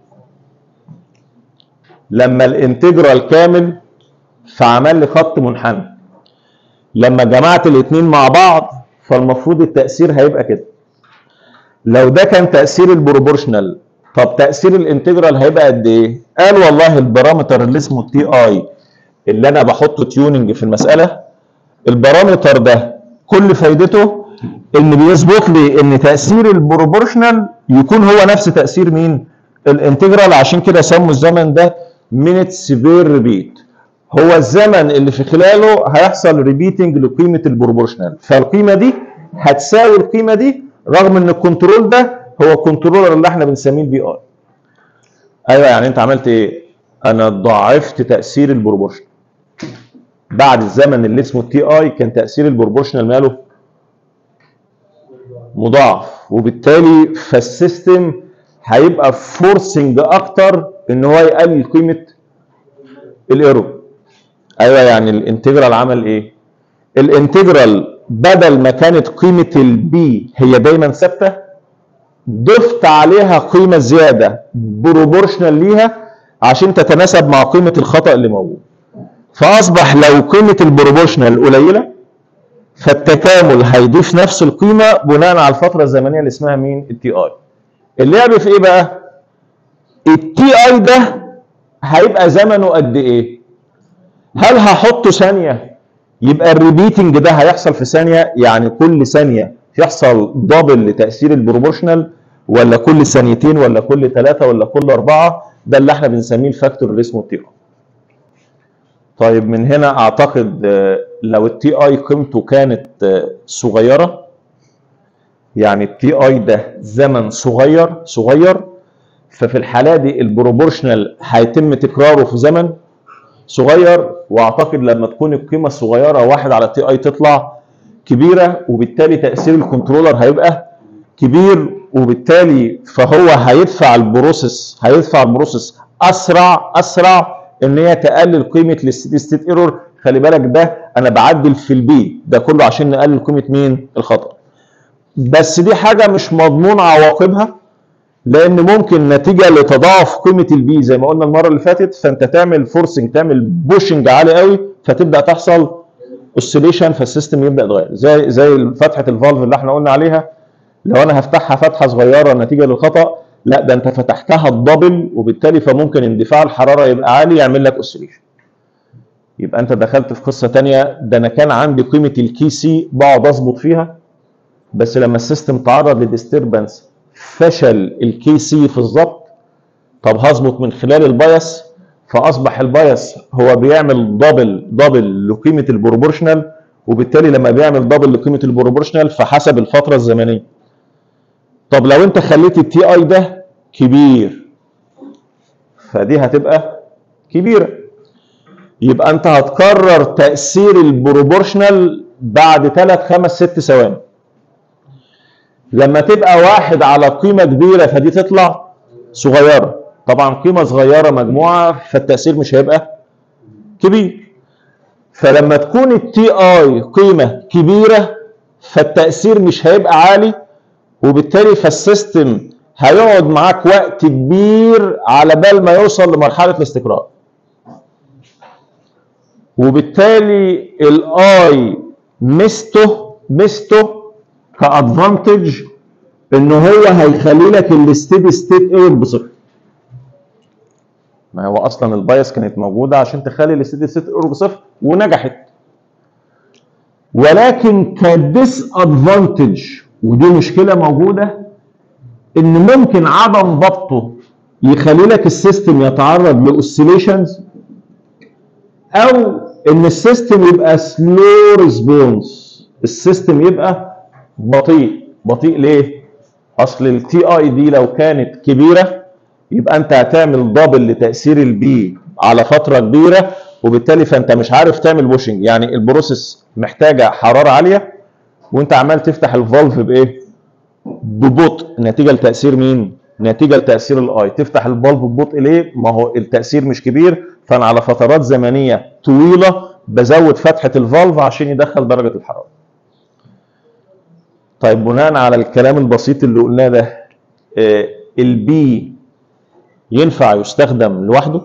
لما الانتجرال كامل فعمل لي خط منحنى. لما جمعت الاثنين مع بعض فالمفروض التأثير هيبقى كده. لو ده كان تأثير البروبورشنال، طب تأثير الانتجرال هيبقى قد ايه؟ قال والله البارامتر اللي اسمه التي اي اللي انا بحطه تيوننج في المسألة، البارامتر ده كل فايدته ان بيظبط لي ان تأثير البروبورشنال يكون هو نفس تأثير مين؟ الانتجرال. عشان كده سموا الزمن ده minutes per repeat. هو الزمن اللي في خلاله هيحصل ريبيتنج لقيمة البروبورشنال، فالقيمة دي هتساوي القيمة دي رغم ان الكنترول ده هو الكنترولر اللي احنا بنسميه البي اي. ايوه يعني انت عملت ايه؟ انا ضاعفت تأثير البروبورشنال. بعد الزمن اللي اسمه التي اي كان تأثير البروبورشنال ماله؟ مضاعف، وبالتالي فالسيستم هيبقى فورسنج اكتر ان هو يقلل قيمة الايرور. ايوه يعني الانتجرال عمل ايه؟ الانتجرال بدل ما كانت قيمة البي هي دايما ثابتة، ضفت عليها قيمة زيادة بروبورشنال ليها عشان تتناسب مع قيمة الخطأ اللي موجود. فأصبح لو قيمة البروبورشنال قليلة فالتكامل هيضيف نفس القيمة بناء على الفترة الزمنية اللي اسمها مين؟ التي اي. اللعب في ايه بقى؟ التي اي ده هيبقى زمنه قد ايه؟ هل هحطه ثانية يبقى الريبيتنج ده هيحصل في ثانية، يعني كل ثانية يحصل دبل لتأثير البروبورشنال، ولا كل ثانيتين، ولا كل 3، ولا كل 4؟ ده اللي احنا بنسميه الفاكتور اللي اسمه التي اي. طيب من هنا اعتقد لو التي اي قيمته كانت صغيرة، يعني التي اي ده زمن صغير، ففي الحالة دي البروبورشنال هيتم تكراره في زمن صغير. واعتقد لما تكون القيمه الصغيره 1 على تي اي تطلع كبيره، وبالتالي تاثير الكنترولر هيبقى كبير، وبالتالي فهو هيدفع البروسيس اسرع ان هي تقلل قيمه الستيدي ستيت ايرور. خلي بالك ده انا بعدل في البي ده كله عشان نقلل قيمه مين؟ الخطا. بس دي حاجه مش مضمون عواقبها، لان ممكن نتيجه لتضاعف قيمه البي زي ما قلنا المره اللي فاتت، فانت تعمل فورسنج، تعمل بوشنج عالي قوي، فتبدا تحصل اوسيليشن، فالسيستم يبدا يتغير. زي فتحه الفالف اللي احنا قلنا عليها، لو انا هفتحها فتحه صغيره نتيجه للخطا، لا ده انت فتحتها الدبل، وبالتالي فممكن اندفاع الحراره يبقى عالي يعمل لك اوسيليشن. يبقى انت دخلت في قصه ثانيه. ده انا كان عندي قيمه الكي سي بقعد اظبط فيها، بس لما السيستم تعرض لديستربنس فشل الكي سي في الضبط. طب هظبط من خلال البايس، فاصبح البايس هو بيعمل دبل لقيمه البروبورشنال، وبالتالي لما بيعمل دبل لقيمه البروبورشنال فحسب الفتره الزمنيه. طب لو انت خليت التي اي ده كبير فدي هتبقى كبيره، يبقى انت هتكرر تاثير البروبورشنال بعد 3 5 6 ثواني. لما تبقى 1 على قيمة كبيرة فدي تطلع صغيرة. طبعا قيمة صغيرة مجموعة فالتأثير مش هيبقى كبير. فلما تكون التي اي قيمة كبيرة فالتأثير مش هيبقى عالي، وبالتالي فالسيستم هيقعد معاك وقت كبير على بال ما يوصل لمرحله الاستقرار. وبالتالي الاي ميزته كادفانتج ان هو هيخلي لك الستيدي ستيت ايرور بصفر. ما هو اصلا البايس كانت موجوده عشان تخلي الستيدي ستيت ايرور بصفر ونجحت. ولكن كديس ادفانتج، ودي مشكله موجوده، ان ممكن عدم ضبطه يخلي لك السيستم يتعرض لاوسيليشنز، او ان السيستم يبقى سلو ريسبونس، السيستم يبقى بطيء. بطيء ليه؟ اصل التي اي دي لو كانت كبيره يبقى انت هتعمل دبل لتاثير البي على فتره كبيره، وبالتالي فانت مش عارف تعمل بوشنج. يعني البروسيس محتاجه حراره عاليه وانت عمال تفتح الفالف بايه؟ ببطء، نتيجه لتاثير مين؟ نتيجه لتاثير الاي. تفتح الفالف ببطء ليه؟ ما هو التاثير مش كبير، فانا على فترات زمنيه طويله بزود فتحه الفالف عشان يدخل درجه الحراره. طيب بناء على الكلام البسيط اللي قلناه ده، البي ينفع يستخدم لوحده؟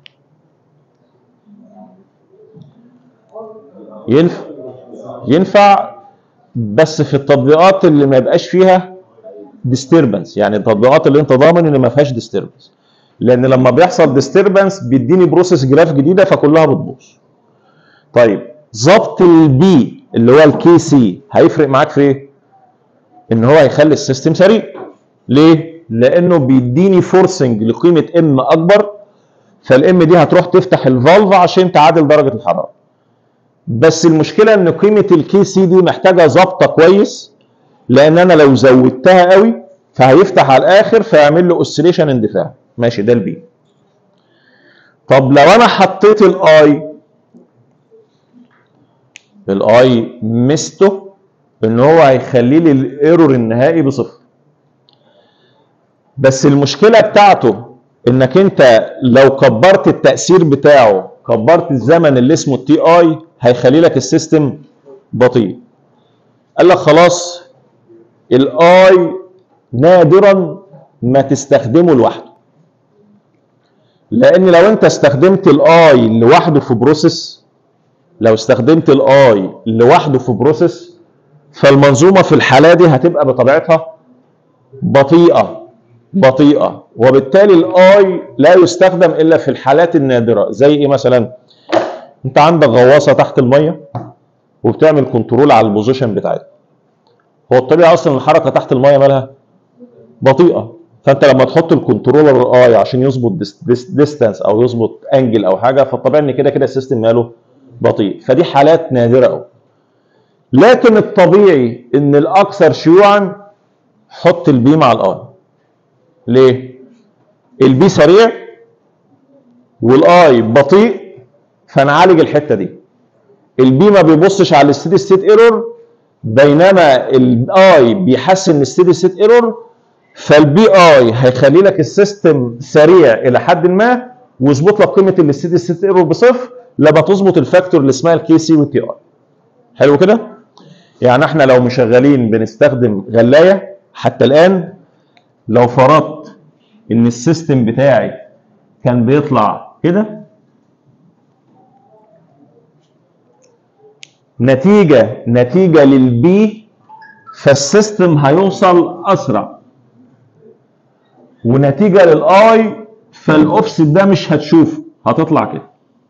ينفع بس في التطبيقات اللي ما يبقاش فيها ديستربنس، يعني التطبيقات اللي انت ضامن ان ما فيهاش ديستربنس. لان لما بيحصل ديستربنس بيديني بروسيس جراف جديده فكلها بتبوظ. طيب ضبط البي اللي هو الكي سي هيفرق معاك في ايه؟ ان هو هيخلي السيستم سريع. ليه؟ لانه بيديني فورسنج لقيمه ام اكبر، فالام دي هتروح تفتح الفالف عشان تعادل درجه الحراره. بس المشكله ان قيمه الكي سي دي محتاجه ظبطه كويس، لان انا لو زودتها قوي فهيفتح على الاخر فيعمل له اوسيليشن اندفاع. ماشي، ده البي. طب لو انا حطيت الاي ميزته ان هو هيخلي لي الايرور النهائي بصفر. بس المشكله بتاعته انك انت لو كبرت التاثير بتاعه، كبرت الزمن اللي اسمه التي اي، هيخلي لك السيستم بطيء. قال لك خلاص الاي نادرا ما تستخدمه لوحده، لان لو انت استخدمت الاي لوحده في بروسيس، لو استخدمت الاي لوحده في بروسيس فالمنظومه في الحاله دي هتبقى بطبيعتها بطيئه، وبالتالي الاي لا يستخدم الا في الحالات النادره. زي ايه مثلا؟ انت عندك غواصه تحت الميه وبتعمل كنترول على البوزيشن بتاعتها. هو الطبيعي اصلا الحركه تحت الميه مالها بطيئه، فانت لما تحط الكنترولر الاي عشان يظبط ديستانس او يظبط انجل او حاجه، فالطبيعي ان كده السيستم ماله بطيء. فدي حالات نادره قوي. لكن الطبيعي ان الاكثر شيوعا حط البي مع الاي. ليه؟ البي سريع والاي بطيء، فنعالج الحته دي. البي ما بيبصش على الستيدي ستيت ايرور، بينما الاي بيحسن الستيدي ستيت ايرور، فالبي اي هيخلي لك السيستم سريع الى حد ما ويظبط لك قيمه الستيدي ستيت ايرور بصفر لما تظبط الفاكتور اللي اسمها الكي سي والتي اي. حلو كده؟ يعني احنا لو مشغلين بنستخدم غلايه حتى الان، لو فرضت ان السيستم بتاعي كان بيطلع كده، نتيجه للبي فالسيستم هيوصل اسرع، ونتيجه للاي فالاوفست ده مش هتشوفه، هتطلع كده.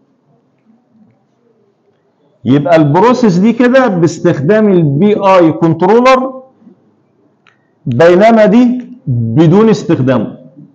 يبقى البروسيس دي كده باستخدام البي اي كنترولر، بينما دي بدون استخدامه.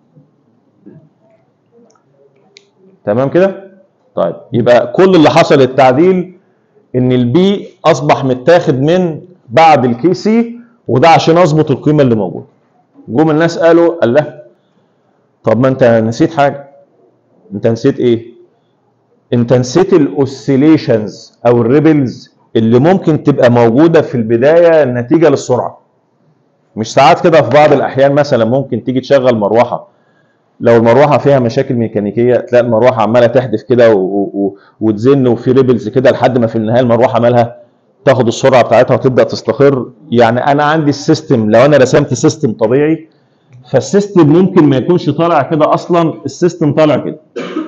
تمام كده؟ طيب يبقى كل اللي حصل التعديل ان البي اصبح متاخد من بعد الكي سي، وده عشان اظبط القيمه اللي موجوده. جم الناس قال له طب ما انت نسيت حاجه. انت نسيت ايه؟ انت نسيت الاوسيليشنز او الريبلز اللي ممكن تبقى موجوده في البدايه نتيجه للسرعه. مش ساعات كده في بعض الاحيان مثلا ممكن تيجي تشغل مروحه، لو المروحه فيها مشاكل ميكانيكيه تلاقي المروحه عماله تحدف كده وتزن وفي ريبلز كده لحد ما في النهايه المروحه مالها تاخد السرعه بتاعتها وتبدا تستقر. يعني انا عندي السيستم، لو انا رسمت سيستم طبيعي فالسيستم ممكن ما يكونش طالع كده اصلا، السيستم طالع كده.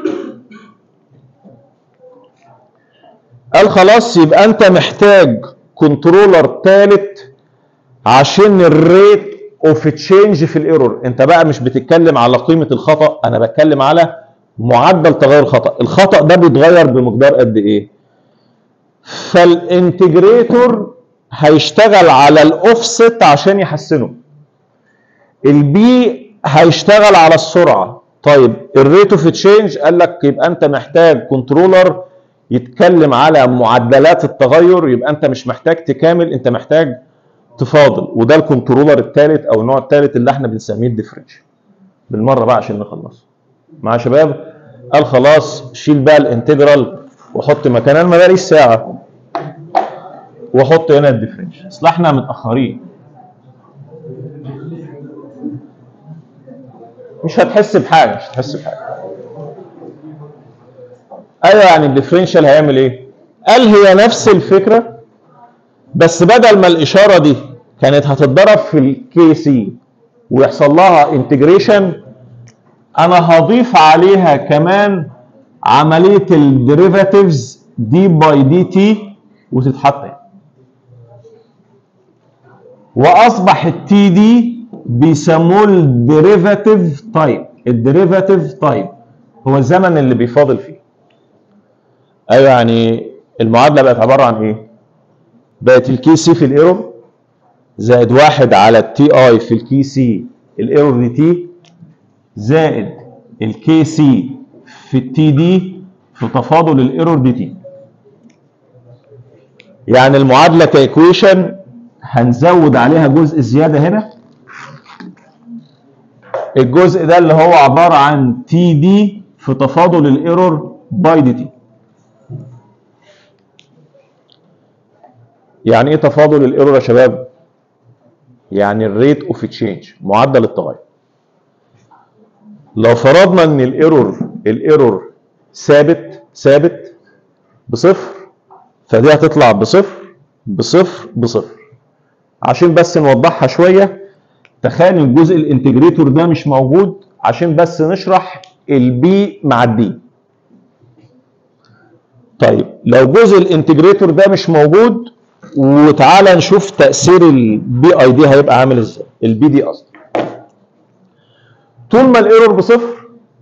قال خلاص يبقى انت محتاج كنترولر ثالث عشان الريت اوف تشينج في الايرور. انت بقى مش بتتكلم على قيمه الخطا، انا بتكلم على معدل تغير الخطا. الخطا ده بيتغير بمقدار قد ايه؟ فالانتجريتور هيشتغل على الاوفست عشان يحسنه. البي هيشتغل على السرعه. طيب الريت اوف تشينج قال لك يبقى انت محتاج كنترولر يتكلم على معدلات التغير. يبقى انت مش محتاج تكامل، انت محتاج تفاضل. وده الكنترولر الثالث او النوع الثالث اللي احنا بنسميه الديفرنشال. بالمره بقى عشان نخلص مع شباب. قال خلاص شيل بقى الانتجرال وحط مكانها المدارس ساعه واحط هنا الديفرنشال. اصل احنا متاخرين. مش هتحس بحاجه، مش هتحس بحاجه. ايوه يعني الديفرنشال هيعمل ايه؟ قال هي نفس الفكره، بس بدل ما الاشاره دي كانت هتتضرب في الكي سي ويحصل لها انتجريشن، انا هضيف عليها كمان عمليه الديريفاتيفز دي باي دي تي وتتحط هنا. واصبح التي دي بيسموه الديريفاتيف تايب. الديريفاتيف تايب هو الزمن اللي بيفاضل فيه. ايوه يعني المعادله بقت عباره عن ايه؟ بقت الكي سي في الايرور زائد 1 على التي اي في الكي سي الايرور دي تي زائد الكي سي في التي دي في تفاضل الايرور دي تي. يعني المعادله كايكويشن هنزود عليها جزء زياده هنا. الجزء ده اللي هو عباره عن تي دي في تفاضل الايرور باي دي تي. يعني ايه تفاضل الايرور يا شباب؟ يعني الريت اوف تشينج، معدل التغير. لو فرضنا ان الايرور ثابت بصفر، فدي هتطلع بصفر. عشان بس نوضحها شويه، تخيل الجزء الانتجريتور ده مش موجود عشان بس نشرح البي مع الدي. طيب لو جزء الانتجريتور ده مش موجود، وتعالى نشوف تأثير البي اي دي هيبقى عامل ازاي. البي دي اصلا طول ما الايرور بصفر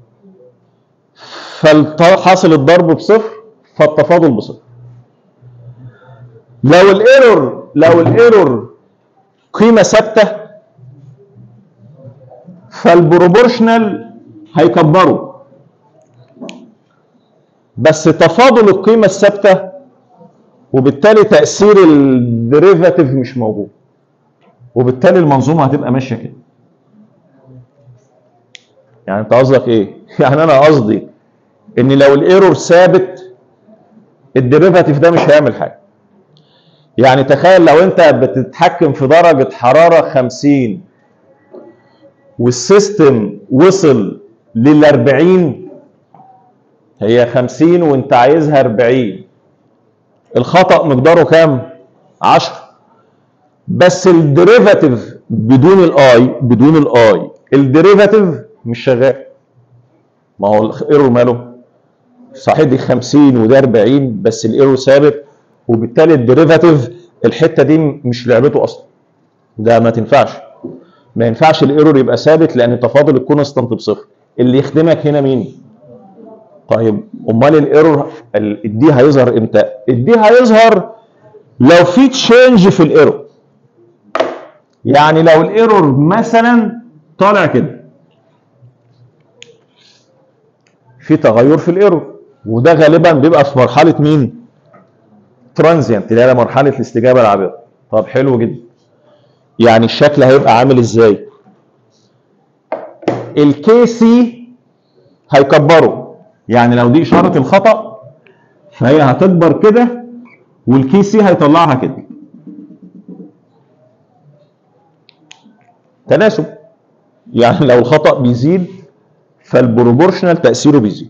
فحاصل الضرب بصفر فالتفاضل بصفر. لو الايرور قيمه ثابته فالبروبورشنال هيكبره، بس تفاضل القيمه الثابته وبالتالي تأثير الديريفاتيف مش موجود، وبالتالي المنظومه هتبقى ماشيه كده. يعني انت قصدك ايه؟ يعني انا قصدي ان لو الايرور ثابت الديريفاتيف ده مش هيعمل حاجه. يعني تخيل لو انت بتتحكم في درجه حراره 50 والسيستم وصل لل 40، هي 50 وانت عايزها 40، الخطأ مقداره كام؟ 10. بس الديريفاتيف بدون الاي الديريفاتيف مش شغال. ما هو الايرور ماله؟ صحيح دي 50 وده 40 بس الايرور ثابت، وبالتالي الديريفاتيف الحته دي مش لعبته اصلا. ده ما تنفعش. ما ينفعش الايرور يبقى ثابت لان تفاضل الكونستانت بصفر. اللي يخدمك هنا مين؟ طيب امال الايرور الدي هيظهر امتى؟ الدي هيظهر لو في تشينج في الايرور. يعني لو الايرور مثلا طالع كده، في تغير في الايرور، وده غالبا بيبقى في مرحله مين؟ ترانزيانت، اللي هي مرحله الاستجابه العابره. طب حلو جدا. يعني الشكل هيبقى عامل ازاي؟ الكي سي هيكبره. يعني لو دي اشاره الخطا فهي هتكبر كده، والكي سي هيطلعها كده. تناسب. يعني لو الخطا بيزيد فالبروبورشنال تاثيره بيزيد.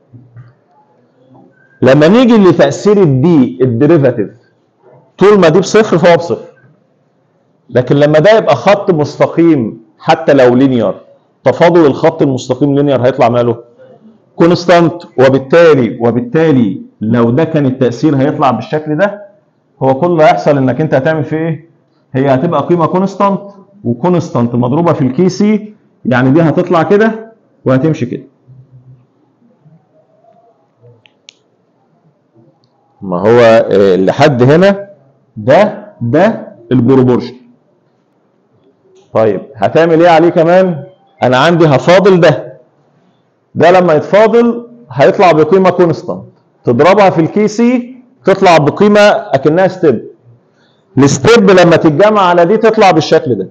لما نيجي لتاثير الدي الديريفاتيف، طول ما دي بصفر فهو بصفر. لكن لما ده يبقى خط مستقيم حتى لو لينير تفاضل الخط المستقيم لينير هيطلع ماله؟ كونستانت. وبالتالي لو ده كان التأثير هيطلع بالشكل ده. هو كل اللي هيحصل انك انت هتعمل فيه ايه؟ هي هتبقى قيمة كونستانت، وكونستانت مضروبة في الكي سي، يعني دي هتطلع كده وهتمشي كده. ما هو لحد هنا ده البروبورشن. طيب هتعمل ايه عليه كمان؟ انا عندي هفاضل ده لما يتفاضل هيطلع بقيمه كونستانت، تضربها في الكي سي تطلع بقيمه اكنها ستيب. الستيب لما تتجمع على دي تطلع بالشكل ده.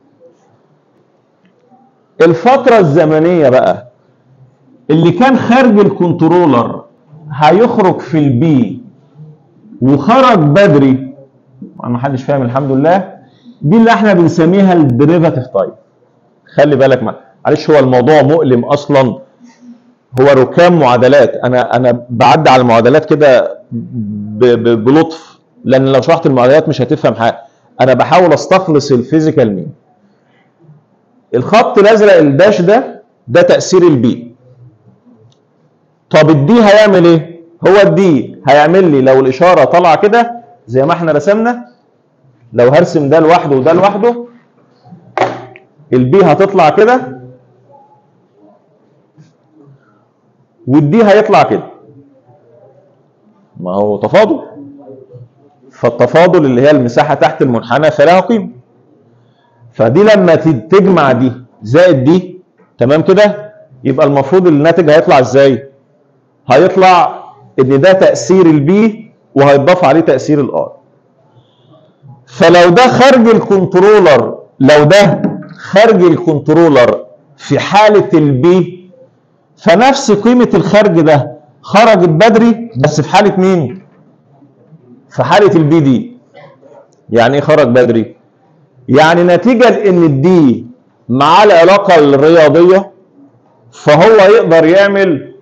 الفتره الزمنيه بقى اللي كان خارج الكنترولر هيخرج في البي وخرج بدري، ما حدش فاهم الحمد لله، دي اللي احنا بنسميها الديريفاتيف تايم. خلي بالك معلش، هو الموضوع مؤلم اصلا، هو ركام معادلات. انا بعدي على المعادلات كده بلطف، لان لو شرحت المعادلات مش هتفهم حاجه. انا بحاول استخلص الفيزيكال مين. الخط الازرق الداش ده تاثير البي. طب الدي هيعمل ايه؟ هو الدي هيعمل لي لو الاشاره طالعه كده زي ما احنا رسمنا، لو هرسم ده لوحده وده لوحده، البي هتطلع كده والدي هيطلع كده. ما هو تفاضل، فالتفاضل اللي هي المساحه تحت المنحنى فلها قيمه. فدي لما تجمع دي زائد دي، تمام كده، يبقى المفروض الناتج هيطلع ازاي؟ هيطلع ان ده تاثير البي وهيتضاف عليه تاثير الار. فلو ده خارج الكنترولر، لو ده خارج الكنترولر في حاله البي، فنفس قيمه الخارج ده خرجت بدري، بس في حاله مين؟ في حاله البي دي. يعني ايه خرج بدري؟ يعني نتيجه لان الدي مع العلاقه الرياضيه، فهو يقدر يعمل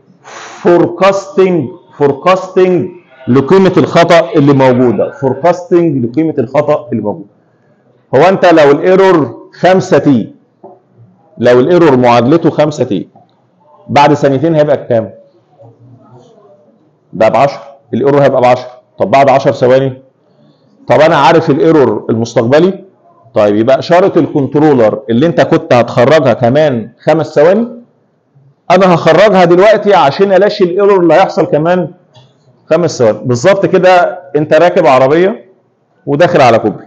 فوركاستنج لقيمه الخطا اللي موجوده. فوركاستنج لقيمه الخطا اللي موجوده. هو انت لو الايرور 5 تي، لو الايرور معادلته 5 تي، بعد ثانيتين هيبقى بكام؟ ده ب 10. الايرور هيبقى ب 10. طب بعد 10 ثواني، طب انا عارف الايرور المستقبلي، طيب يبقى اشاره الكنترولر اللي انت كنت هتخرجها كمان 5 ثواني، انا هخرجها دلوقتي عشان الاشي الايرور اللي هيحصل كمان 5 ثواني. بالظبط كده انت راكب عربيه وداخل على كوبري،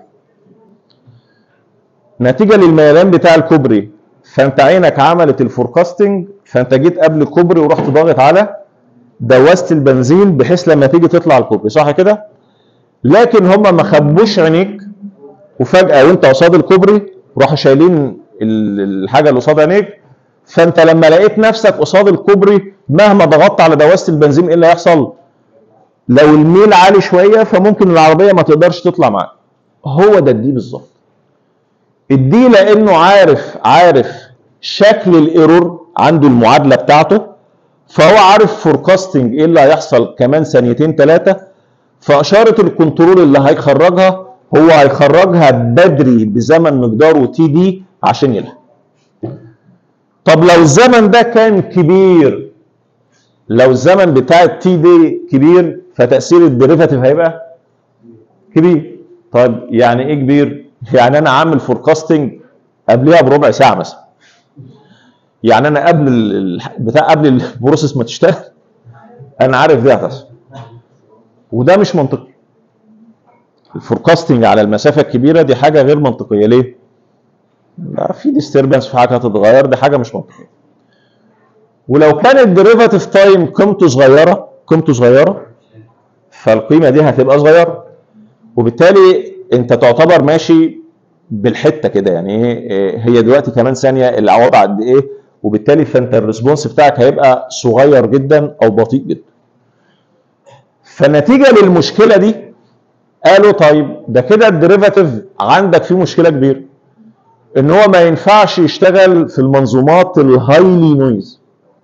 نتيجه للميلان بتاع الكوبري فانت عينك عملت الفوركاستنج، فانت جيت قبل الكوبري ورحت ضاغط على دوست البنزين بحيث لما تيجي تطلع الكوبري، صح كده؟ لكن هم ما خبوش عينيك، وفجاه وانت قصاد الكوبري راحوا شايلين الحاجه اللي قصاد عينيك، فانت لما لقيت نفسك قصاد الكوبري مهما ضغطت على دواسه البنزين ايه اللي هيحصل؟ لو الميل عالي شويه فممكن العربيه ما تقدرش تطلع معاك. هو ده الدي بالظبط. الدي لانه عارف شكل الايرور، عنده المعادله بتاعته، فهو عارف فوركاستنج ايه اللي هيحصل كمان ثانيتين ثلاثه، فاشاره الكنترول اللي هيخرجها هو هيخرجها بدري بزمن مقداره تي دي عشان يلحق. طب لو الزمن ده كان كبير، لو الزمن بتاع التي دي كبير، فتاثير الديريفاتيف هيبقى كبير. طيب يعني ايه كبير؟ يعني انا عامل فوركاستنج قبلها بربع ساعه مثلا، يعني انا قبل البروسيس ما تشتغل انا عارف دي هتحصل، وده مش منطقي. الفوركاستنج على المسافه الكبيره دي حاجه غير منطقيه. ليه؟ لا، في ديستربنس، في حاجه هتتغير، دي حاجه مش منطقيه. ولو كان الديريفاتيف تايم قيمته صغيره فالقيمه دي هتبقى صغيره، وبالتالي انت تعتبر ماشي بالحته كده. يعني ايه؟ هي دلوقتي كمان ثانيه العوض قد ايه، وبالتالي فانت الريسبونس بتاعك هيبقى صغير جدا او بطيء جدا. فنتيجه للمشكله دي قالوا طيب ده كده الديريفاتيف عندك فيه مشكله كبيره، ان هو ما ينفعش يشتغل في المنظومات الهايلي نويز.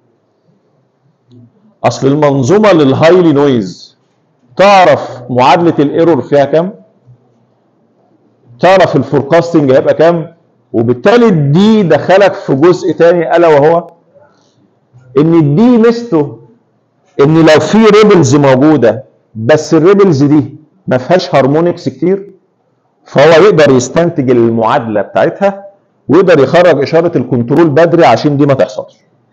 اصل المنظومه للهايلي نويز تعرف معادله الايرور فيها كام؟ تعرف الفوركاستنج هيبقى كام؟ وبالتالي الدي دخلك في جزء تاني الا وهو ان الدي ميزته ان لو في ريبلز موجوده بس الريبلز دي ما فيهاش هارمونكس كتير، فهو يقدر يستنتج المعادله بتاعتها ويقدر يخرج اشاره الكنترول بدري عشان دي ما تحصلش.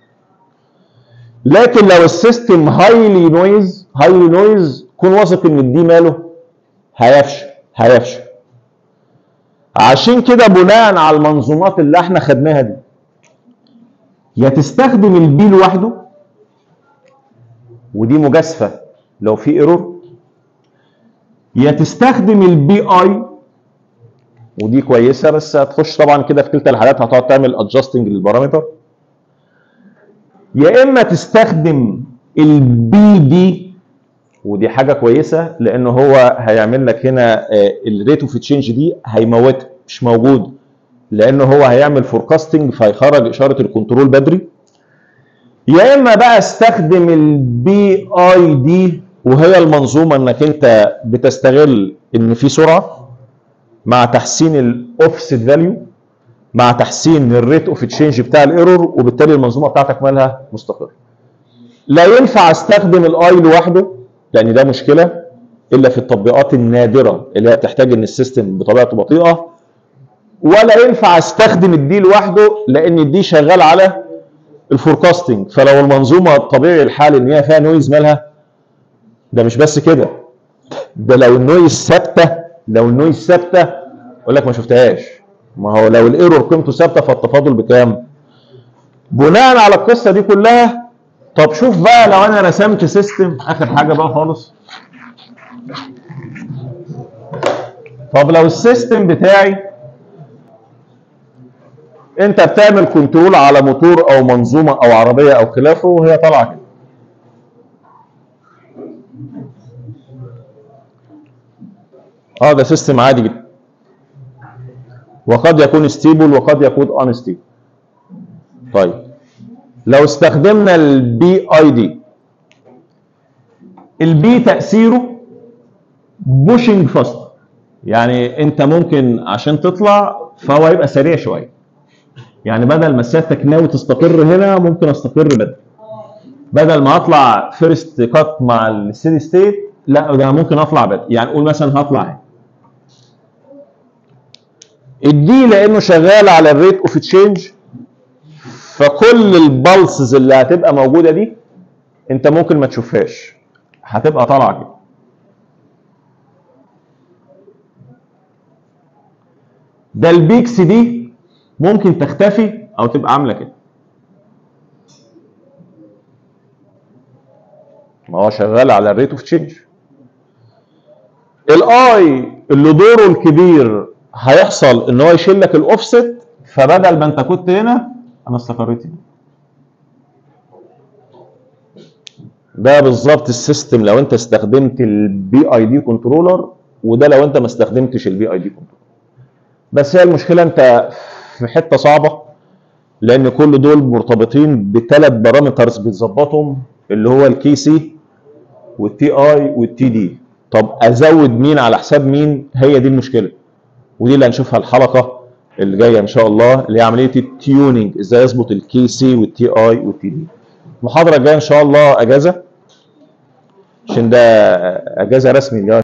لكن لو السيستم هايلي نويز كون واثق ان الدي ماله هيفشل. عشان كده بناء على المنظومات اللي احنا خدناها دي، يا تستخدم البي لوحده ودي مجازفه لو في ايرور، يا تستخدم البي اي ودي كويسه بس هتخش طبعا كده في كلتا الحالات هتقعد تعمل ادجستنج للبارامتر، يا اما تستخدم البي دي ودي حاجه كويسه لان هو هيعمل لك هنا الريت اوف تشينج دي هيموتها مش موجود، لان هو هيعمل فوركاستنج فهيخرج اشاره الكنترول بدري، يا اما بقى استخدم البي اي دي وهي المنظومه انك انت بتستغل ان في سرعه مع تحسين الاوفست فاليو مع تحسين الريت اوف تشينج بتاع الايرور، وبالتالي المنظومه بتاعتك مالها مستقر. لا ينفع استخدم الاي لوحده لان ده مشكله الا في التطبيقات النادره اللي هي بتحتاج ان السيستم بطبيعته بطيئه، ولا ينفع استخدم الدي لوحده لان الدي شغال على الفوركاستنج، فلو المنظومه الطبيعي الحال ان هي فيها نويز مالها. ده مش بس كده، ده لو النويز ثابته اقول لك ما شفتهاش، ما هو لو الايرور قيمته ثابته فالتفاضل بكام؟ بناء على القصه دي كلها. طب شوف بقى لو انا رسمت سيستم، اخر حاجه بقى خالص، طب لو السيستم بتاعي انت بتعمل كنترول على موتور او منظومه او عربيه او خلافه وهي طالعه كده، ده سيستم عادي جدا وقد يكون ستيبل وقد يكون ان ستيبل. طيب لو استخدمنا البي اي دي، البي تاثيره بوشنج فاست، يعني انت ممكن عشان تطلع فهو يبقى سريع شويه، يعني بدل ما سيادتك ناوي تستقر هنا ممكن استقر بدل ما اطلع فيرست كات مع الستيدي ستيت، لا ده ممكن اطلع بدري، يعني قول مثلا هطلع هنا. الدي لانه شغال على الريت اوف تشينج فكل البلسز اللي هتبقى موجوده دي انت ممكن ما تشوفهاش، هتبقى طالعه كده. ده البيكس دي ممكن تختفي او تبقى عامله كده، ما هو شغال على الريت اوف تشينج. الاي اللي دوره الكبير هيحصل ان هو يشيل لك الاوفست، فبدل ما انت كنت هنا انا استقريت هنا. ده بالظبط السيستم لو انت استخدمت البي اي دي كنترولر، وده لو انت ما استخدمتش البي اي دي كنترولر. بس هي المشكله انت في حته صعبه لان كل دول مرتبطين بثلاث بارامترز بتظبطهم اللي هو الكي سي والتي اي والتي دي. طب ازود مين على حساب مين؟ هي دي المشكله، ودي اللي هنشوفها الحلقه اللي جايه ان شاء الله، اللي هي عمليه التيوننج، ازاي اظبط الكي سي والتي اي والتي دي. المحاضره الجايه ان شاء الله اجازه عشان ده اجازه رسمي